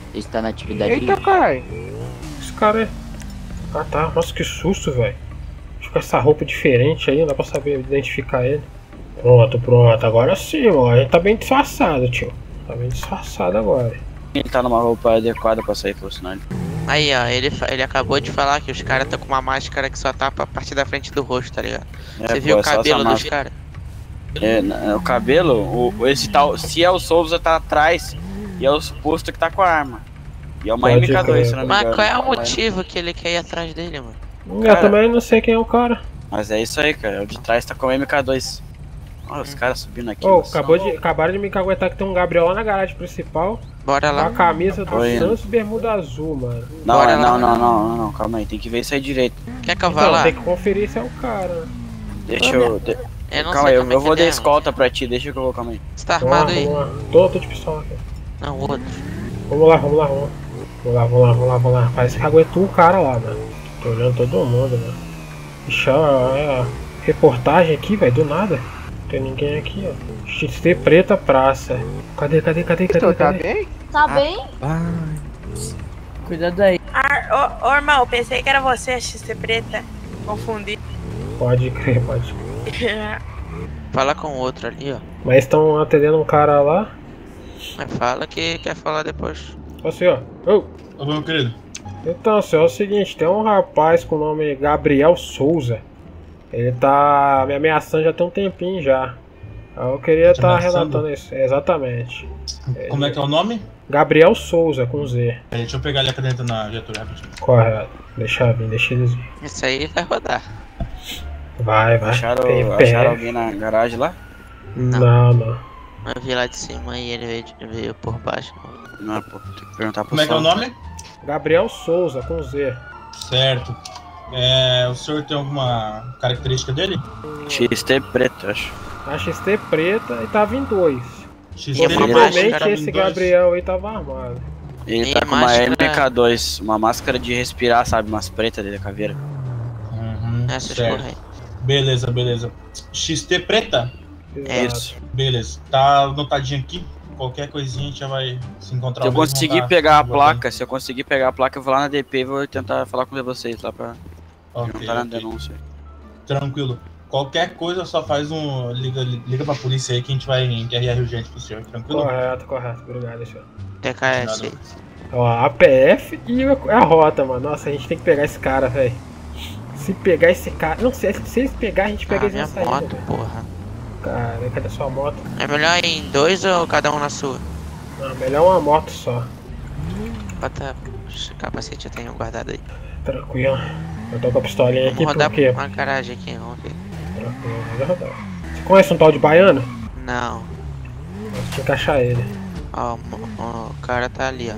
Está na atividade. Eita, caralho. Esse cara é... Ah tá, nossa que susto, velho. Com essa roupa diferente aí, não dá pra saber identificar ele. Pronto, pronto, agora sim, mano. A gente tá bem disfarçado, tio. Tá bem disfarçado agora. Ele tá numa roupa adequada pra sair pelo sinal. Aí, ó, ele, ele acabou de falar que os caras estão com uma máscara que só tapa a parte da frente do rosto, tá ligado? É, Você pô, viu é o só essa cabelo dos máscara. caras? É, na- o cabelo, o, esse tal, se é o Souza tá atrás, e é o suposto que tá com a arma. E é uma Pode M K dois, crer. se não me Mas engano. qual é o motivo que ele quer ir atrás dele, mano? Eu Cara- também não sei quem é o cara. Mas é isso aí, cara. O de trás tá com a M K dois. Olha os caras subindo aqui. Oh, nossa. acabou de, acabaram de me caguetar que tem um Gabriel lá na garagem principal. Bora Com lá. a camisa do Oi. Santos e bermuda azul, mano. Não, Bora é, lá. não, não, não, não, não, calma aí. Tem que ver isso aí direito. Quer que eu vá Então, lá? tem que conferir se é o cara. Deixa eu. de- Eu não Calma sei aí, eu, como é eu que vou ele dar é, escolta pra ti, deixa que eu vou, calma aí. Você tá Vamos lá, armado aí? vamos lá. Tô, tô de pistola aqui. Não, o outro. Vamos lá, vamos lá, vamos lá. Vamos lá, vamos lá, vamos lá, vamos lá. Parece que aguentou o cara lá, mano. Tô olhando todo mundo, mano. Ixi, ó, é, reportagem aqui, velho, do nada. Não tem ninguém aqui, ó. X T Preta Praça. Cadê, cadê, cadê, cadê? Tá cadê? bem? Tá bem? Cuidado aí. Ah, ô, ô, irmão, pensei que era você, a X T preta. Confundi. Pode crer, pode. Fala com o outro ali, ó. Mas estão atendendo um cara lá. Mas fala que quer falar depois. Ó, senhor. Ô. Ô, meu querido. Então, senhor, é o seguinte, tem um rapaz com o nome Gabriel Souza. Ele tá me ameaçando já tem um tempinho já. Eu queria Te estar ameaçando? relatando isso. Exatamente. Como é que é o nome? Gabriel Souza, com Z. É, deixa eu pegar ele aqui dentro na Getúlio rapidinho. Correto. Deixa vir, deixa eles vir. Isso aí vai rodar. Vai, vai. Acharam, Tem acharam pé. alguém na garagem lá? Não, não. Eu vi lá de cima e ele veio, veio por baixo. Não, pô, tem que perguntar pro Como é que é o som. nome? Gabriel Souza, com Z. Certo. É, o senhor tem alguma característica dele? X T preto, eu acho. A X T preta e tava em dois. X T Possivelmente preta, esse em dois. Gabriel aí tava armado. Ele E tá com uma máscara- M K dois, uma máscara de respirar, sabe? Umas pretas dele, a caveira. Uhum, Essas certo. porra aí. Beleza, beleza. X T preta? É. Isso. Beleza. Tá anotadinho aqui. Qualquer coisinha a gente já vai se encontrar. Se eu ao mesmo conseguir lugar. pegar a Vou placa, se eu conseguir pegar a placa, eu vou lá na D P e vou tentar falar com vocês lá pra Ok, juntar na ok. denúncia. Tranquilo. Qualquer coisa só faz um. Liga, liga pra polícia aí que a gente vai encaminhar urgente pro senhor, tranquilo? Correto, correto. Obrigado, senhor. T K S aí. Ó, a P F e a rota, mano. Nossa, a gente tem que pegar esse cara, velho. Se pegar esse cara. Não, se, se eles pegar, a gente pega Ah, eles na minha saída. moto, velho. porra. Cara, cadê sua moto? É melhor ir em dois ou cada um na sua? Não, melhor uma moto só. Bota o capacete, eu tenho guardado aí. Tranquilo. Eu tô com a pistolinha aqui Vamos rodar porque. uma garagem aqui, vamos ver. Tranquilo, vai rodar. Você conhece um tal de baiano? Não. Nós tinha que achar ele. Ó, o, o cara tá ali,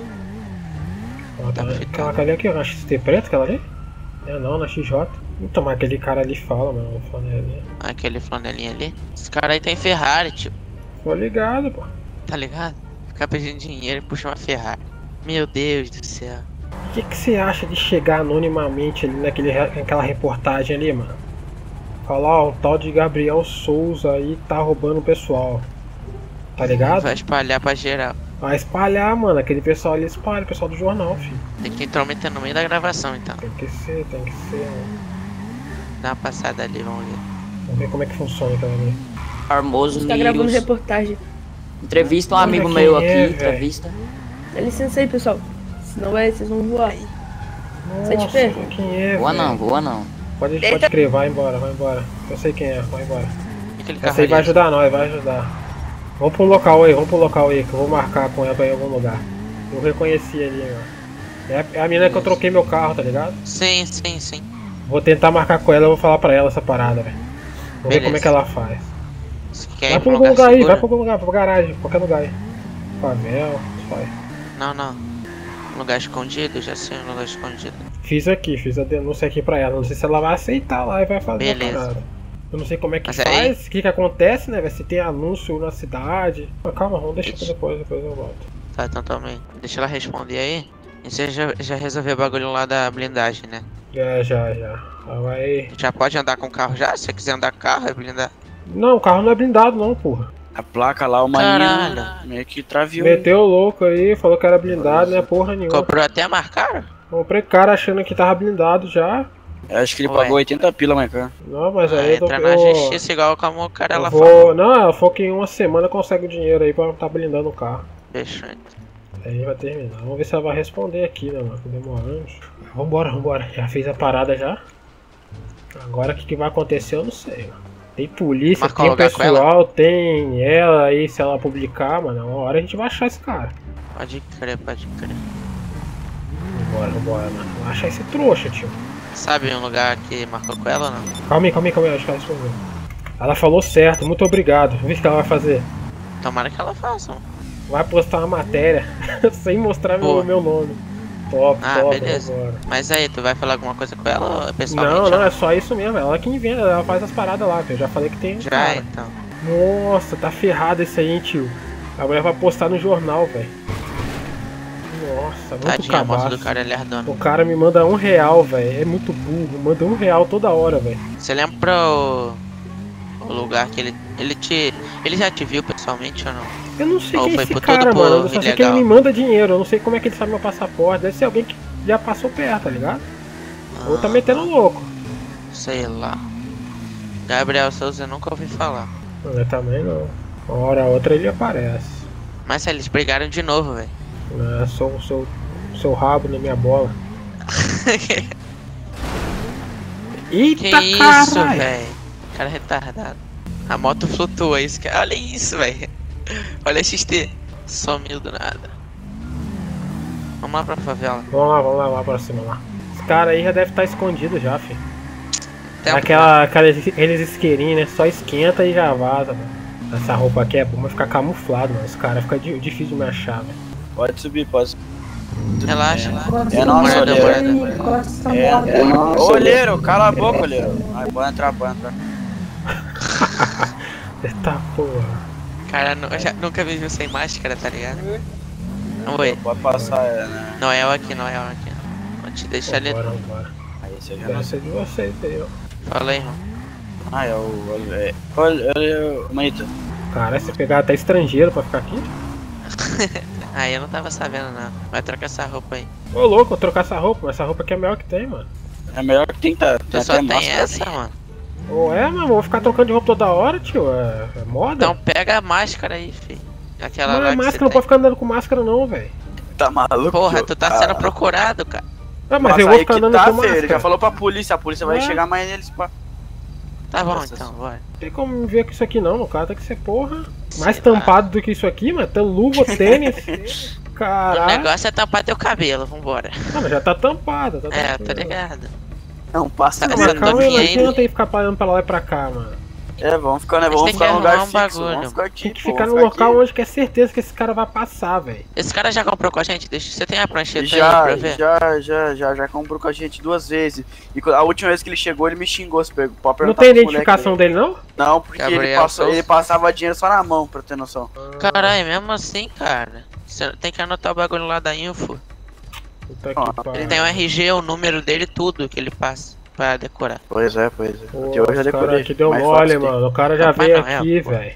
ó. Ó, tá, aquela aquela ali aqui, ó, na X T preta, aquela ali? É não, na X J. Então, mas aquele cara ali fala, mano, o flanelinha. Aquele flanelinha ali. Esse cara aí tem Ferrari, tipo. Tô ligado, pô. Tá ligado? Ficar pedindo dinheiro e puxa uma Ferrari. Meu Deus do céu. O que que você acha de chegar anonimamente ali naquele, re- naquela reportagem ali, mano? Falar, ó, o tal de Gabriel Souza aí tá roubando o pessoal. Tá ligado? Vai espalhar pra geral. Vai espalhar, mano. Aquele pessoal ali espalha, o pessoal do jornal, filho. Tem que intrometer no meio da gravação, então. Tem que ser, tem que ser, mano. Dá uma passada ali, vamos ver. Vamos ver como é que funciona aquela ali. Armoso Você tá gravando News. reportagem. Entrevista um Olha amigo quem meu é, aqui, velho. entrevista. Dá licença aí, pessoal. Senão vai, vocês vão voar. Sai de Nossa, perto. quem é, Voa velho? não, voa não. Pode, pode crer, vai embora, vai embora. Eu sei quem é, vai embora. Aquele carro Essa aí vai ali. ajudar nós, vai ajudar. Vamos pro local aí, vamos pro local aí, que eu vou marcar com ela pra ir em algum lugar. Eu reconheci ali, ó. É a, é a menina que eu troquei meu carro, tá ligado? Sim, sim, sim. Vou tentar marcar com ela, eu vou falar pra ela essa parada, velho. Vou ver Beleza. como é que ela faz. Você quer Vai ir pra pra um algum lugar lugar aí, seguro? vai pra algum lugar, pra garagem, qualquer lugar aí. Pavel, vai. Não, não. Um lugar escondido, já sei um lugar escondido. Fiz aqui, fiz a denúncia aqui pra ela. Não sei se ela vai aceitar lá e vai fazer a Beleza. parada. Eu não sei como é que Mas aí- faz, o que que acontece, né, velho? Se tem anúncio na cidade. Mas calma, vamos deixar pra depois, depois eu volto. Tá, então também. Deixa ela responder aí. E você já, já resolveu o bagulho lá da blindagem, né? Já, já, já. Ela vai. Já pode andar com o carro já? Se você quiser andar com o carro, é blindar. Não, o carro não é blindado não, porra. A placa lá, o maninho meio que traviou. Meteu o louco aí, falou que era blindado, né? Porra nenhuma. Comprou até mais caro? Comprei cara achando que tava blindado já. Eu acho que ele Ué. pagou oitenta pila, mais caro. Não, mas Ah, aí eu tô... entra na eu- justiça igual como o cara eu lá vou... falou. Não, ela falou que em uma semana consegue o dinheiro aí pra tá blindando o carro. Fechou então. Aí vai terminar. Vamos ver se ela vai responder aqui, né, mano? Tá demorando. Vambora, vambora. Já fez a parada já. Agora o que, que vai acontecer eu não sei, mano. Tem polícia, Marcar tem o lugar com pessoal, tem ela aí, se ela publicar, mano. Uma hora a gente vai achar esse cara. Pode crer, pode crer. Vambora, vambora, mano. Vamos achar esse trouxa, tio. Sabe um lugar que marcou com ela ou não? Calma aí, calma aí, calma aí. Acho que ela respondeu. Ela falou certo, muito obrigado. Vamos ver o que ela vai fazer. Tomara que ela faça. mano. Vai postar uma matéria sem mostrar meu, Boa. meu nome. Top, Ah, top, beleza. vambora. Mas aí, tu vai falar alguma coisa com ela ou pessoalmente? Não, ou não, é só isso mesmo. Ela que inventa, ela faz as paradas lá, eu já falei que tem. um Já, cara. então. Nossa, tá ferrado isso aí, hein, tio. A mulher vai postar no jornal, velho. Nossa, muito Tadinha, a moto cabaço. do cara é lerdona. O cara me manda um real, velho. É muito burro. Manda um real toda hora, velho. Você lembra o... o lugar que ele... Ele te... Ele já te viu pessoalmente ou não? Eu não sei Ou quem é foi esse por cara, todo mano. Eu por só sei que ele ilegal? me manda dinheiro. Eu não sei como é que ele sabe meu passaporte. Deve ser alguém que já passou perto, tá ligado? Ou tá metendo louco. Sei lá. Gabriel Souza eu nunca ouvi falar. Eu também não. Uma hora ou outra ele aparece. Mas eles brigaram de novo, velho. É, sou seu, seu rabo na minha bola. Eita, Que isso, caralho! velho? Cara retardado. A moto flutua, isso que... Olha isso, velho. Olha a X T. Sumiu do nada. Vamos lá pra favela. Vamos lá, vamos lá, lá pra cima lá. Esse cara aí já deve estar escondido já, filho. Tempo, Aquela, aqueles, aqueles isqueirinhos, né? Só esquenta e já vaza, mano. Essa roupa aqui é bom, mas fica camuflado, mano. Os caras ficam di- difícil de me achar, velho. Pode subir, pode subir. Relaxa. É nosso, Morada, olheiro. morada. É, é nosso. Olheiro, cala a boca, olheiro. Vai, pode entrar, pode entrar. Eita porra. Cara, nu- já, nunca vi sem máscara, tá ligado? Oi. Pode passar, é, né? Noel aqui, Noel aqui. Vou te deixar ali. Vambora, vambora. Aí você já Deve não ser de vocês aí, ó. Fala aí, irmão. Ah, é o. É, olha, olha, manita. Cara, você pegar até estrangeiro pra ficar aqui? Ah, eu não tava sabendo, não. Vai trocar essa roupa aí. Ô louco, vou trocar essa roupa, mas essa roupa aqui é a melhor que tem, mano. É melhor que tem, tá? Tu só tem essa, mano. Ô, é, mano, vou ficar trocando de roupa toda hora, tio. É, é moda? Então pega a máscara aí, filho. Aquela Não lá é que máscara, você não tem. pode ficar andando com máscara não, velho. Tá maluco? Porra, tu tá Ah. sendo procurado, cara. Ah, mas Nossa, eu vou aí ficar que andando tá, com filho, máscara. ele já falou pra polícia, a polícia vai É. chegar mais neles pra... Tá bom, Nossa, então, bora. Não tem como me ver com isso aqui não, no cara tem que ser porra. Mais tampado do que isso aqui, mano. Tem luva, tênis. O Caralho. negócio é tampar teu cabelo, vambora. Ah, mas já tá tampado, tá É, tranquilo. tô ligado. Não, passa Tá Mas sendo calma aí, novinha não ainda. adianta aí ficar parando pra lá e pra cá, mano. É, vamos ficar, né? Mas Vamos tem ficar que num lugar arrumar um fixo, bagulho. vamos ficar aqui, Tem que pô, ficar no vamos local aqui. onde que é certeza que esse cara vai passar, velho. Esse cara já comprou com a gente? Deixa... Você tem a prancheta aí Já, pra ver? já, já, já, já comprou com a gente duas vezes. E quando- a última vez que ele chegou, ele me xingou, se pegou. Pode Não perguntar tem pros moleque identificação dele não? Não, porque ele, Gabriel passou, Souza. ele passava dinheiro só na mão, pra ter noção. Caralho, mesmo assim, cara. Você tem que anotar o bagulho lá da info. Puta Ó, que pariu. Ele tem o R G, o número dele, tudo que ele passa pra decorar. Pois é, pois é. Pô, Até hoje eu esse decorei. cara aqui deu mais mole, fácil tem. mano. O cara já Rapaz, veio não é, aqui, pô. velho.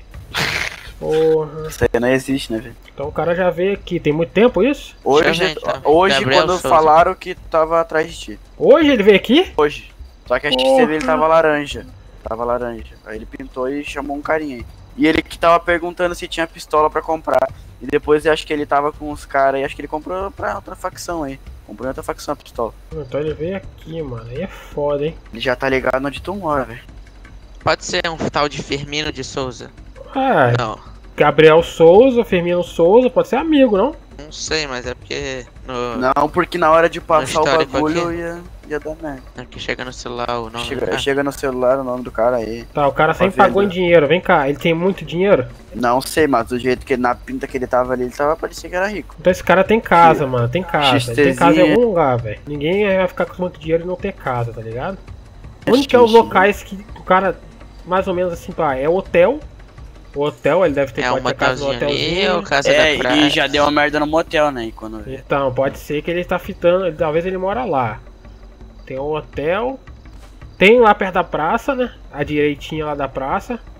Porra. Isso aí não existe, né, velho? Então o cara já veio aqui. Tem muito tempo isso? Hoje, Deixa eu ver, então. hoje Gabriel quando Souza. falaram que tava atrás de ti. Hoje ele veio aqui? Hoje. Só que a X T dele tava laranja. Tava laranja. Aí ele pintou e chamou um carinha aí. E ele que tava perguntando se tinha pistola pra comprar. E depois eu acho que ele tava com os caras aí. Acho que ele comprou pra outra facção aí. Comprou em outra facção a pistola. Então ele veio aqui, mano. Aí é foda, hein? Ele já tá ligado onde tu mora, velho. Pode ser um tal de Firmino de Souza? Ah, Não, Gabriel Souza, Firmino Souza, pode ser amigo, não? não sei, mas é porque no... Não, porque na hora de passar o histórico bagulho aqui. ia, ia dar merda. Aqui chega no celular o nome do Chega, cara. chega no celular o nome do cara aí. Tá, o cara sempre Tá pagou em vendo? dinheiro. Vem cá, ele tem muito dinheiro? Não sei, mas do jeito que ele, na pinta que ele tava ali, ele tava parecendo que era rico. Então esse cara tem casa, mano. Tem casa. Ele tem casa em XTzinha. algum lugar, velho. Ninguém vai ficar com muito dinheiro e não ter casa, tá ligado? É Onde que é os difícil, locais que o cara, mais ou menos assim, pá, é hotel. O hotel, ele deve ter, É pode um ter casa no motelzinho ali hotelzinho. ou casa É, da praia? e já deu uma merda no motel, né? Quando... Então, pode ser que ele tá fitando, ele- talvez ele mora lá. Tem um hotel. Tem lá perto da praça, né? A direitinha lá da praça.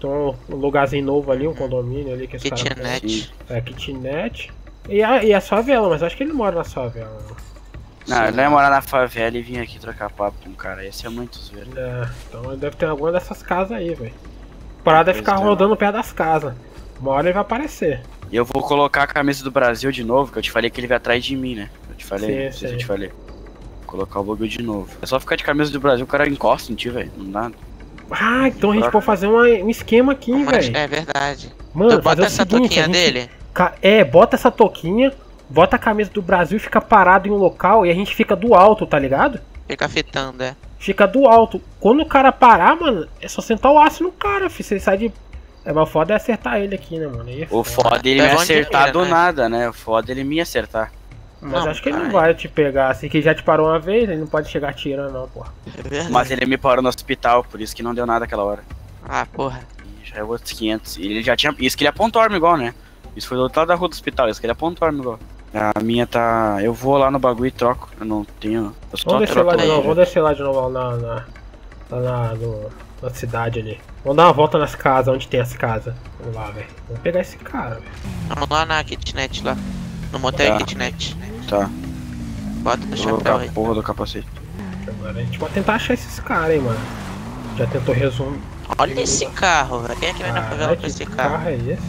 Tem um lugarzinho novo ali, um condomínio ali que esse cara... Kitnet. É, kitnet. E a, e a favela, mas acho que ele mora na favela. Não, ele não ia morar na favela e vir aqui trocar papo com um cara, esse é muito zoeiro. É, então ele deve ter alguma dessas casas aí, velho. A parada é ficar rodando perto das casas. Uma hora ele vai aparecer. E eu vou colocar a camisa do Brasil de novo, que eu te falei que ele veio atrás de mim, né? Eu te falei, Sim, não sei se sim. eu te falei. Vou colocar o bagulho de novo. É só ficar de camisa do Brasil, o cara encosta em ti, velho. Não dá. Ah, então a gente pode fazer uma, um esquema aqui, Mas velho. é verdade. Mano, Tu bota fazer o essa seguinte, toquinha a gente- dele. Ca- É, bota essa toquinha, bota a camisa do Brasil e fica parado em um local e a gente fica do alto, tá ligado? Fica fitando, é. Fica do alto. Quando o cara parar, mano, é só sentar o aço no cara, filho. Você sai de. É, mas o foda é acertar ele aqui, né, mano? Aí é O foda é ele É me bom de acertar ver, do né? nada, né? O foda é ele me acertar. Mas Não, acho que ele não caralho. vai te pegar, assim, que já te parou uma vez, ele não pode chegar atirando, não, porra. É verdade. Mas ele me parou no hospital, por isso que não deu nada aquela hora. Ah, porra. E já é outros quinhentos. E ele já tinha. Isso que ele apontou a arma igual, né? Isso foi do outro lado da rua do hospital, isso que ele apontou a arma igual. A minha tá. Eu vou lá no bagulho e troco. Eu não tenho. Eu só Vamos descer lá troco de aí, novo, já. vamos descer lá de novo lá na. na, lá na, no- na cidade ali. Vamos dar uma volta nas casas, onde tem as casas. Vamos lá, velho. Vamos pegar esse cara, velho. Vamos lá na kitnet lá. No motel Tá. kitnet. Tá. Bota no Vou chapéu colocar aí. a porra do capacete. Agora a gente pode tentar achar esses caras, hein, mano. Já tentou resumir. Olha esse carro, velho. Quem é que vem na favela Caralho, com que esse carro? carro é esse?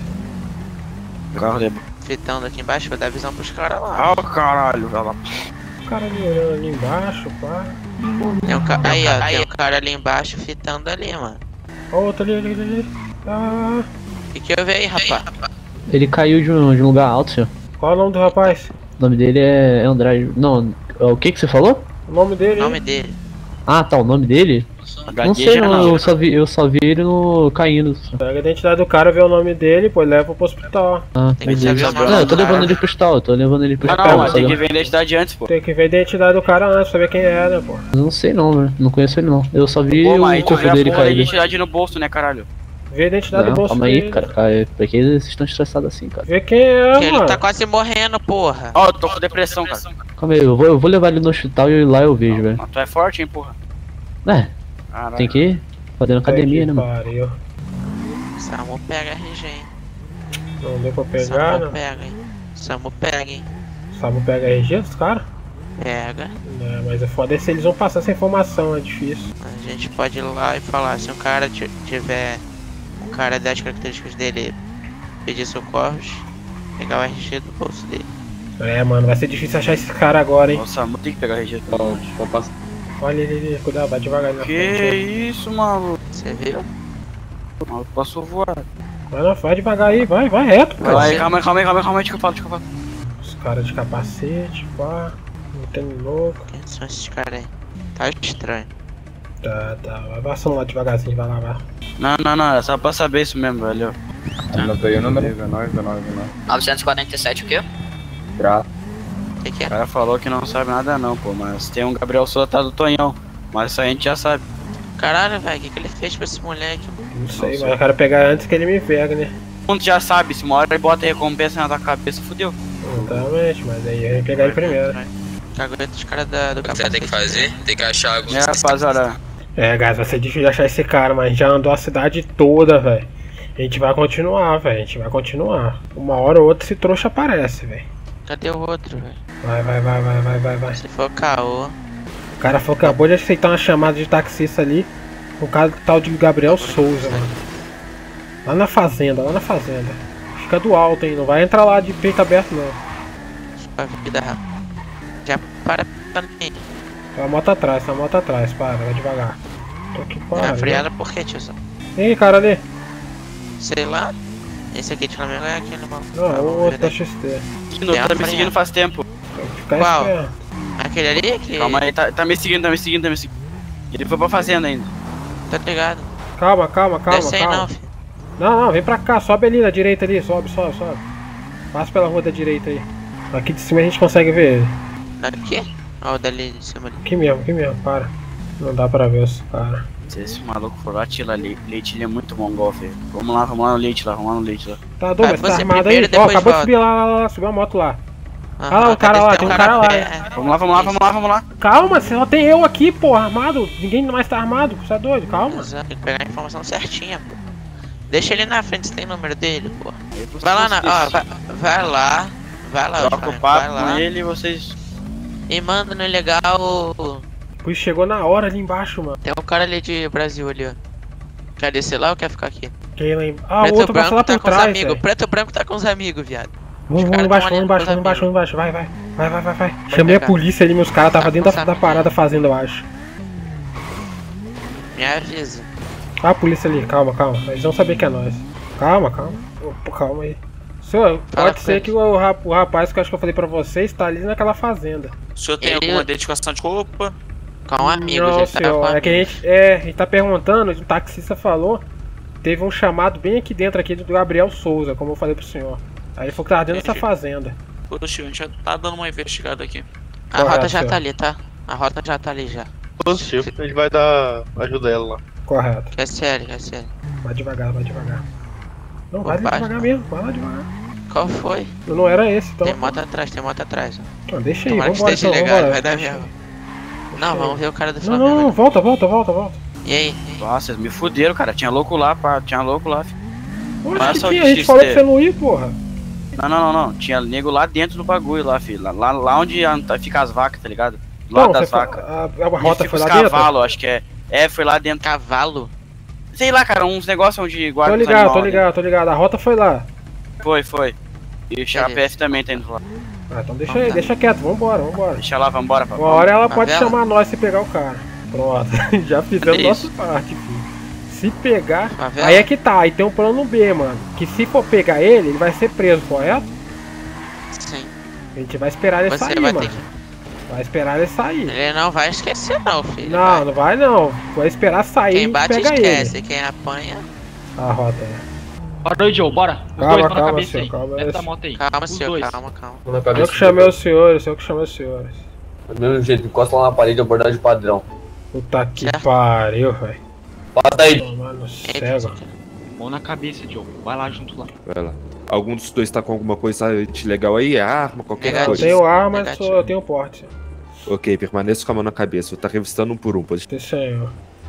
Carro de. Fitando aqui embaixo, vou dar visão pros caras lá. Ah, o caralho, velho. O cara ali olhando ali embaixo, pá. Tem um ca... Aí, ó, tem um cara ali embaixo fitando ali, mano. Ó, outro ali, ali, ali, ali. Ah, O que que eu vi aí, rapaz? Ele caiu de um, de um lugar alto, senhor. qual é o nome do rapaz? O nome dele é Andrade. Não, o que que você falou? O nome dele? O nome dele. Ah, tá, o nome dele? Não Gagueja sei, não, não. eu só vi, eu só vi ele no caindo. Pega a identidade do cara, vê o nome dele, pô, leva pro hospital. Ah, Tem que beleza. saber o nome Não, eu do tô cara. levando ele pro hospital, eu tô levando ele pro Não, hospital. não, mas só tem que levo- ver a identidade antes, pô. Tem que ver a identidade do cara antes, saber quem é, né, pô. Eu não sei não, velho. Não conheço ele não. Eu só vi Pô, o mas tu corpo vê a dele porra da caído. identidade no bolso, né, caralho? Vê a identidade Não, do bolso calma aí, dele. cara. cara. Por que vocês estão estressados assim, cara? Vê quem é, Que ele mano. tá quase morrendo, porra. Ó, eu tô com depressão, cara. Calma aí, eu vou, eu vou levar ele no hospital e lá eu vejo, velho. Mas tu é forte, hein, porra. É, Caralho. tem que ir fazendo academia, né, mano? Pariu. Samu pega R G, hein? Não deu pra pegar, Samu né? pega, hein? Samu pega, hein? Sabe pega R G dos caras? Pega. É, mas é foda se eles vão passar essa informação, é difícil. A gente pode ir lá e falar, se um cara ti- tiver um cara das características dele pedir socorros, pegar o R G do bolso dele. É, mano, vai ser difícil achar esse cara agora, hein? Nossa, não tem que pegar o registro. Olha ele, ele, cuidado, vai devagar na Que frente. isso, maluco? Você viu? O maluco passou voar. Vai, não, vai devagar aí, vai, vai reto, Vai lá, cara. aí, calma aí, calma aí, calma aí, calma aí, deixa que eu falo, deixa que eu falo. Os caras de capacete, pá. Não tem louco. Quem são esses caras aí? Tá estranho. Tá, tá, vai passando lá devagarzinho, vai lá, vai. Não, não, não, é só pra saber isso mesmo, velho. Anotei o número. novecentos e quarenta e sete o quê? O que, que O é? cara falou que não sabe nada não, pô, mas tem um Gabriel Souza do Tonhão. Mas isso aí a gente já sabe. Caralho, velho, o que, que ele fez pra esse moleque? Não sei, mas eu quero pegar antes que ele me pega, né? Todo mundo já sabe, se uma hora ele bota recompensa na tua cabeça, fudeu. Exatamente, mas aí eu ia pegar ele primeiro. Cagueta os caras da, do O que você tem que fazer? Tem que achar alguns. É, rapaziada. É, guys, vai ser difícil achar esse cara, mas a gente já andou a cidade toda, velho. A gente vai continuar, velho, a gente vai continuar. Uma hora ou outra esse trouxa aparece, velho. Cadê o outro, velho? Vai, vai, vai, vai, vai, vai, vai. Se for caô. O cara falou que acabou de aceitar uma chamada de taxista ali. O cara tal de Gabriel Souza, mano. Lá na fazenda, lá na fazenda. Fica do alto, hein? Não vai entrar lá de peito aberto, não. Sua vida rápida. Já para pra mim. Tem uma moto atrás, tem uma moto atrás, para, vai devagar. Tô aqui É para. a freada por quê, tiozão? E aí, cara ali? Sei lá. Esse aqui de Flamengo é aquele maluco. Não, Ah, o vamos outro ver da daí. X T. Não, tá me seguindo faz tempo. Fica Qual? esperto. Aquele ali que. Calma aí, tá, tá me seguindo, tá me seguindo, tá me seguindo. Ele foi pra fazenda ainda. Tá ligado? Calma, calma, calma, Desce aí calma. não, filho. Não, não, vem pra cá, sobe ali na direita ali, sobe, sobe, sobe. Passa pela rua da direita aí. Aqui de cima a gente consegue ver ele. Aqui? Ó, o dali de cima ali. Aqui mesmo, aqui mesmo, para. Não dá pra ver os caras. Se esse maluco for lá, tira ali. Leite ele é muito mongol, velho. Vamos lá, vamos lá no leite lá, vamos lá no leite lá. Tá doido, Vai, mas tá você armado primeiro, aí? Ó, depois acabou de volta. subir lá, lá, lá, lá, subiu a moto lá. Ah, Ah, o cara deve lá, ter tem um cara lá. pé. Vamos lá, vamos lá, vamos lá, vamos lá. Calma, só tem eu aqui, porra, armado. Ninguém mais tá armado, você é doido, calma. Exato, tem que pegar a informação certinha, pô. Deixa ele na frente, você tem o número dele, pô. Vai lá na. Ó, vai, vai lá. Vai lá, Troca o vai papo lá. com ele e vocês. E manda no ilegal. Pois chegou na hora ali embaixo, mano. Tem um cara ali de Brasil ali, ó. Quer descer lá ou quer ficar aqui? Quem lá em... Ah, o Preto outro vai branco lá tá por com os trás, amigos. velho. Preto branco tá com os amigos, viado. Vamos, vamos embaixo, vamos embaixo, vamos embaixo, vamos embaixo. Vai, vai. Vai, vai, vai, vai. Chamei a polícia ali, meus caras tava dentro da, da parada fazendo, eu acho. Me avisa. Ah, a polícia ali, calma, calma. Eles vão saber que é nós. Calma, calma. Opa, calma aí. Senhor, pode ser que o, rap, o rapaz que eu acho que eu falei pra vocês tá ali naquela fazenda. O senhor tem Ele- alguma identificação de roupa? Com um amigo, Não, já senhor, tá com é que a gente, é, a gente tá perguntando, o taxista falou, teve um chamado bem aqui dentro aqui do Gabriel Souza, como eu falei pro senhor. Aí ele falou que tava dentro dessa fazenda. Poxa, a gente já tá dando uma investigada aqui. A Correto, rota já senhor. tá ali, tá? A rota já tá ali já. Positivo, a gente vai dar ajuda a ela lá. Correto. É sério, é sério. Vai devagar, vai devagar. Não, Pô, vai vai. devagar mesmo, vai lá devagar. Qual foi? Não era esse, então. Tem moto atrás, tem moto atrás. ó. Ah, deixa aí, Tomara que vambora esteja então, legal, vambora. vai dar Deixa mesmo. aí. Não, vamos ver o cara do Não, Flamengo. não, não, volta, volta, volta, volta. E aí? Nossa, eles me fuderam, cara. Tinha louco lá, pá. Tinha louco lá. filho. Onde Olha que só o tinha? A gente X falou T. pra você não ir, porra. Não, não, não, não. Tinha nego lá dentro do bagulho lá, filho. Lá, lá, lá onde a- fica as vacas, tá ligado? Do lado Não, das você fa- vacas. a- a Onde rota fica foi os lá dentro? cavalos, acho que é. É, foi lá dentro. Cavalo? Sei lá, cara, uns negócios onde guarda Tô os ligado, animal, tô né? ligado, tô ligado. A rota foi lá. Foi, foi. E o Beleza. P F também tá indo lá. Ah, então deixa aí, deixa quieto, vambora, vambora. Deixa lá, vambora, papai. Uma hora ela pode Favela? chamar nós se pegar o cara. Pronto, já fizemos Cadê nossa isso? parte, filho. Se pegar. Favela? Aí é que tá, aí tem um plano B, mano. Que se for pegar ele, ele vai ser preso, correto? Sim. A gente vai esperar ele Você sair, vai mano. ter que... Vai esperar ele sair. Ele não vai esquecer não, filho. Não, vai. não vai não. Vai esperar sair Quem e bate pega esquece, ele. quem apanha... A rota aí. Bora dois, Joe, bora. Os Calma, dois estão na calma, cabeça senhor, aí. calma, Dentro esse- da moto aí. Calma, Os senhor, dois. calma, calma. Na Eu cabeça que chamei os senhores, eu que chamei os senhores. Do mesmo jeito, encosta lá na parede, abordagem padrão. Puta que Já. pariu, velho. Bota aí. Mano, cego. Mão na cabeça, Joe. Vai lá junto lá. Vai lá. Algum dos dois tá com alguma coisa legal aí? Arma, qualquer Negativo. Eu coisa? tenho arma, mas Negativo. sou, eu tenho porte. Ok, permaneça com a mão na cabeça. Vou estar revistando um por um, pode... Sim, senhor.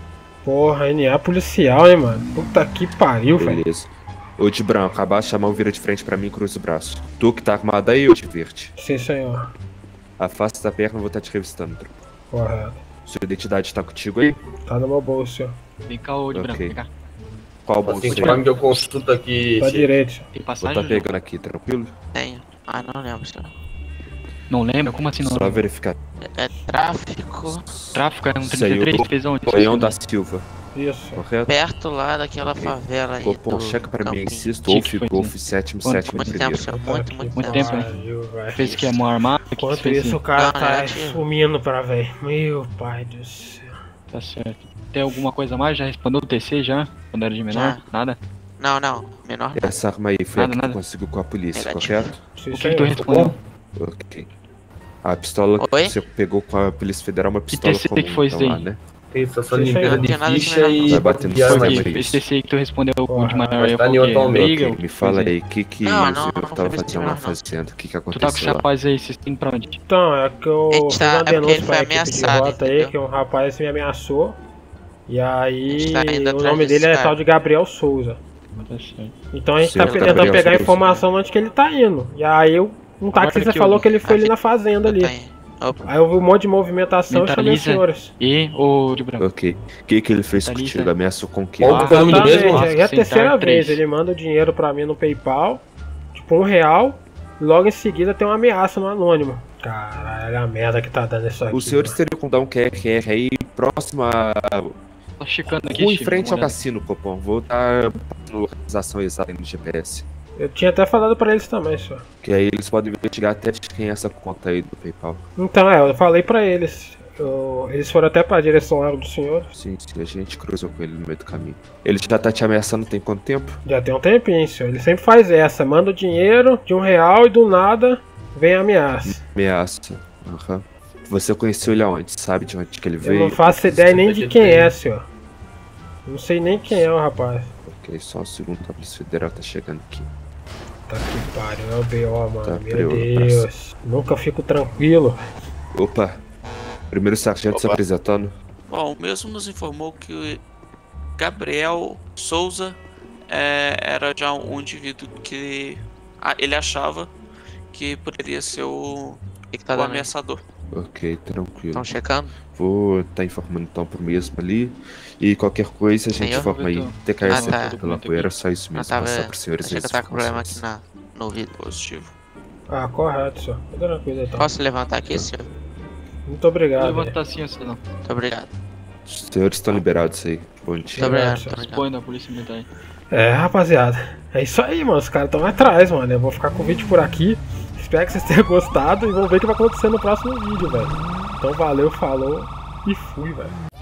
Porra, N A policial, hein, mano. Puta que pariu, velho. Beleza. Ô de branco, abaixa a mão, vira de frente pra mim e cruza o braço. Tu que tá armado aí, eu te verde. Sim, senhor. Afasta a perna, eu vou estar te revistando. Tropa. Correto. Sua identidade tá contigo aí? Tá no meu bolso, senhor. Vem cá, ô de branco, Ok. vem cá. Qual bolso Assim aí? que eu consulto aqui. Tá direito, senhor. Tem Vou passagem, tá Joe? pegando aqui, tranquilo? Tenho. Ah, não lembro, senhor. Não lembra? Como assim não Só lembra? verificar. É tráfico. Tráfico é um Isso aí, trinta e três, o fez onde? Leão da Silva, Isso. correto? Perto lá daquela favela aí. Copom, do checa pra mim, camping. insisto. Que Wolf, que foi Golf, isso? sétimo, Quanto- sétimo, Muito tempo, primeiro. senhor. Puta Muito, que muito Muito tempo. tempo, hein? pariu, velho. Fez que é mão armada? que Enquanto fez isso, o assim? cara Não, tá negativo. sumindo pra velho. Meu pai do céu. Tá certo. Tem alguma coisa mais? Já respondeu o T C já? Quando era de menor? Já. Nada? Não, não. Menor não. Essa arma aí foi Nada, a que tu nada. conseguiu com a polícia, Negativo. correto? Sim, O que, que tu senhor. respondeu? Ok. A pistola Oi? que você pegou com a Polícia Federal é uma Que pistola T C comum, que foi isso então, aí? lá, né? Isso, só Deixa limpeza aí, de não tem nada de ficha melhor, e. não. Vai bater no e arma sangue aí. aí. Foi esse T C aí que tu respondeu o Porra, de maior mas eu tá em falei, outro é briga? Ok, me fala aí, o que que Não, o não, senhor não tava foi fazendo lá não. fazendo? O que que Tu tá com esse aconteceu lá? rapaz aí, vocês têm pra onde? Então, é que eu A gente fiz tá- uma é porque denúncia ele pra foi equipe de ameaçado, rota aí, entendeu? que um rapaz me ameaçou. E aí, gente tá indo o atrás nome desse dele é cara. tal de Gabriel Souza. Tá certo. Então a gente Senhor tá tentando Gabriel pegar Souza. informação onde que ele tá indo. E aí, eu- um taxista Guarda aqui, falou ô. que ele foi Ah, ali na fazenda ali. Tem. Opa. Aí eu vi um monte de movimentação e chamei os Mentaliza. senhores. E o de branco? Ok. O que que ele fez Tá ali, contigo? tá? Ameaçou com o quê? Qual que é o nome do Exatamente, mesmo? é a Aceitar terceira três. vez. Ele manda o dinheiro pra mim no PayPal, tipo um real. E logo em seguida tem uma ameaça no anônimo. Caralho, a merda que tá dando isso aqui. Os senhores teriam como dar um Q R aí próximo a... Tô checando aqui, Rua em Chico, frente uma ao olhada. cassino, Copom. Vou dar a localização exata aí no G P S. Eu tinha até falado pra eles também, senhor. Que aí eles podem investigar até de quem é essa conta aí do PayPal. Então, é, eu falei pra eles. Eu- eles foram até pra direção lá do senhor. Sim, sim, a gente cruzou com ele no meio do caminho. Ele já tá te ameaçando tem quanto tempo? Já tem um tempinho, senhor. Ele sempre faz essa. Manda o dinheiro de um real e do nada vem a ameaça. Ameaça. Aham. Você conheceu ele aonde? Sabe de onde que ele Eu veio? não faço ideia nem de quem é, senhor. Não sei nem quem é o rapaz. Ok, só um segundo, a Polícia Federal tá chegando aqui. Tá que pariu, é o B O, mano. Tá, Meu primeiro Deus. Nunca fico tranquilo. Opa! Primeiro sargento se apresentando. Bom, o mesmo nos informou que o Gabriel Souza é, era já um indivíduo que ah, ele achava que poderia ser o, que que tá o dando aí? ameaçador. Ok, tranquilo. Tão checando? Vou estar informando então pro mesmo ali. E qualquer coisa a gente Senhor? informa aí. T K S Ah, tá. pela poeira, só isso Não mesmo. tava. Passar pro senhores Achei as que eu tava com problema aqui informações. na, no ouvido. Positivo. Ah, correto, senhor. Tá tranquilo então. Posso levantar aqui, senhor? Muito obrigado. Levanta assim, senhor. Muito obrigado. Os senhores estão liberados aí. Bom dia. Muito obrigado, senhor. muito obrigado. Põe na polícia militar aí. É, rapaziada. É isso aí, mano. Os caras estão atrás, mano. Eu vou ficar com o vídeo por aqui. Espero que vocês tenham gostado e vamos ver o que vai acontecer no próximo vídeo, velho. Então valeu, falou e fui, velho.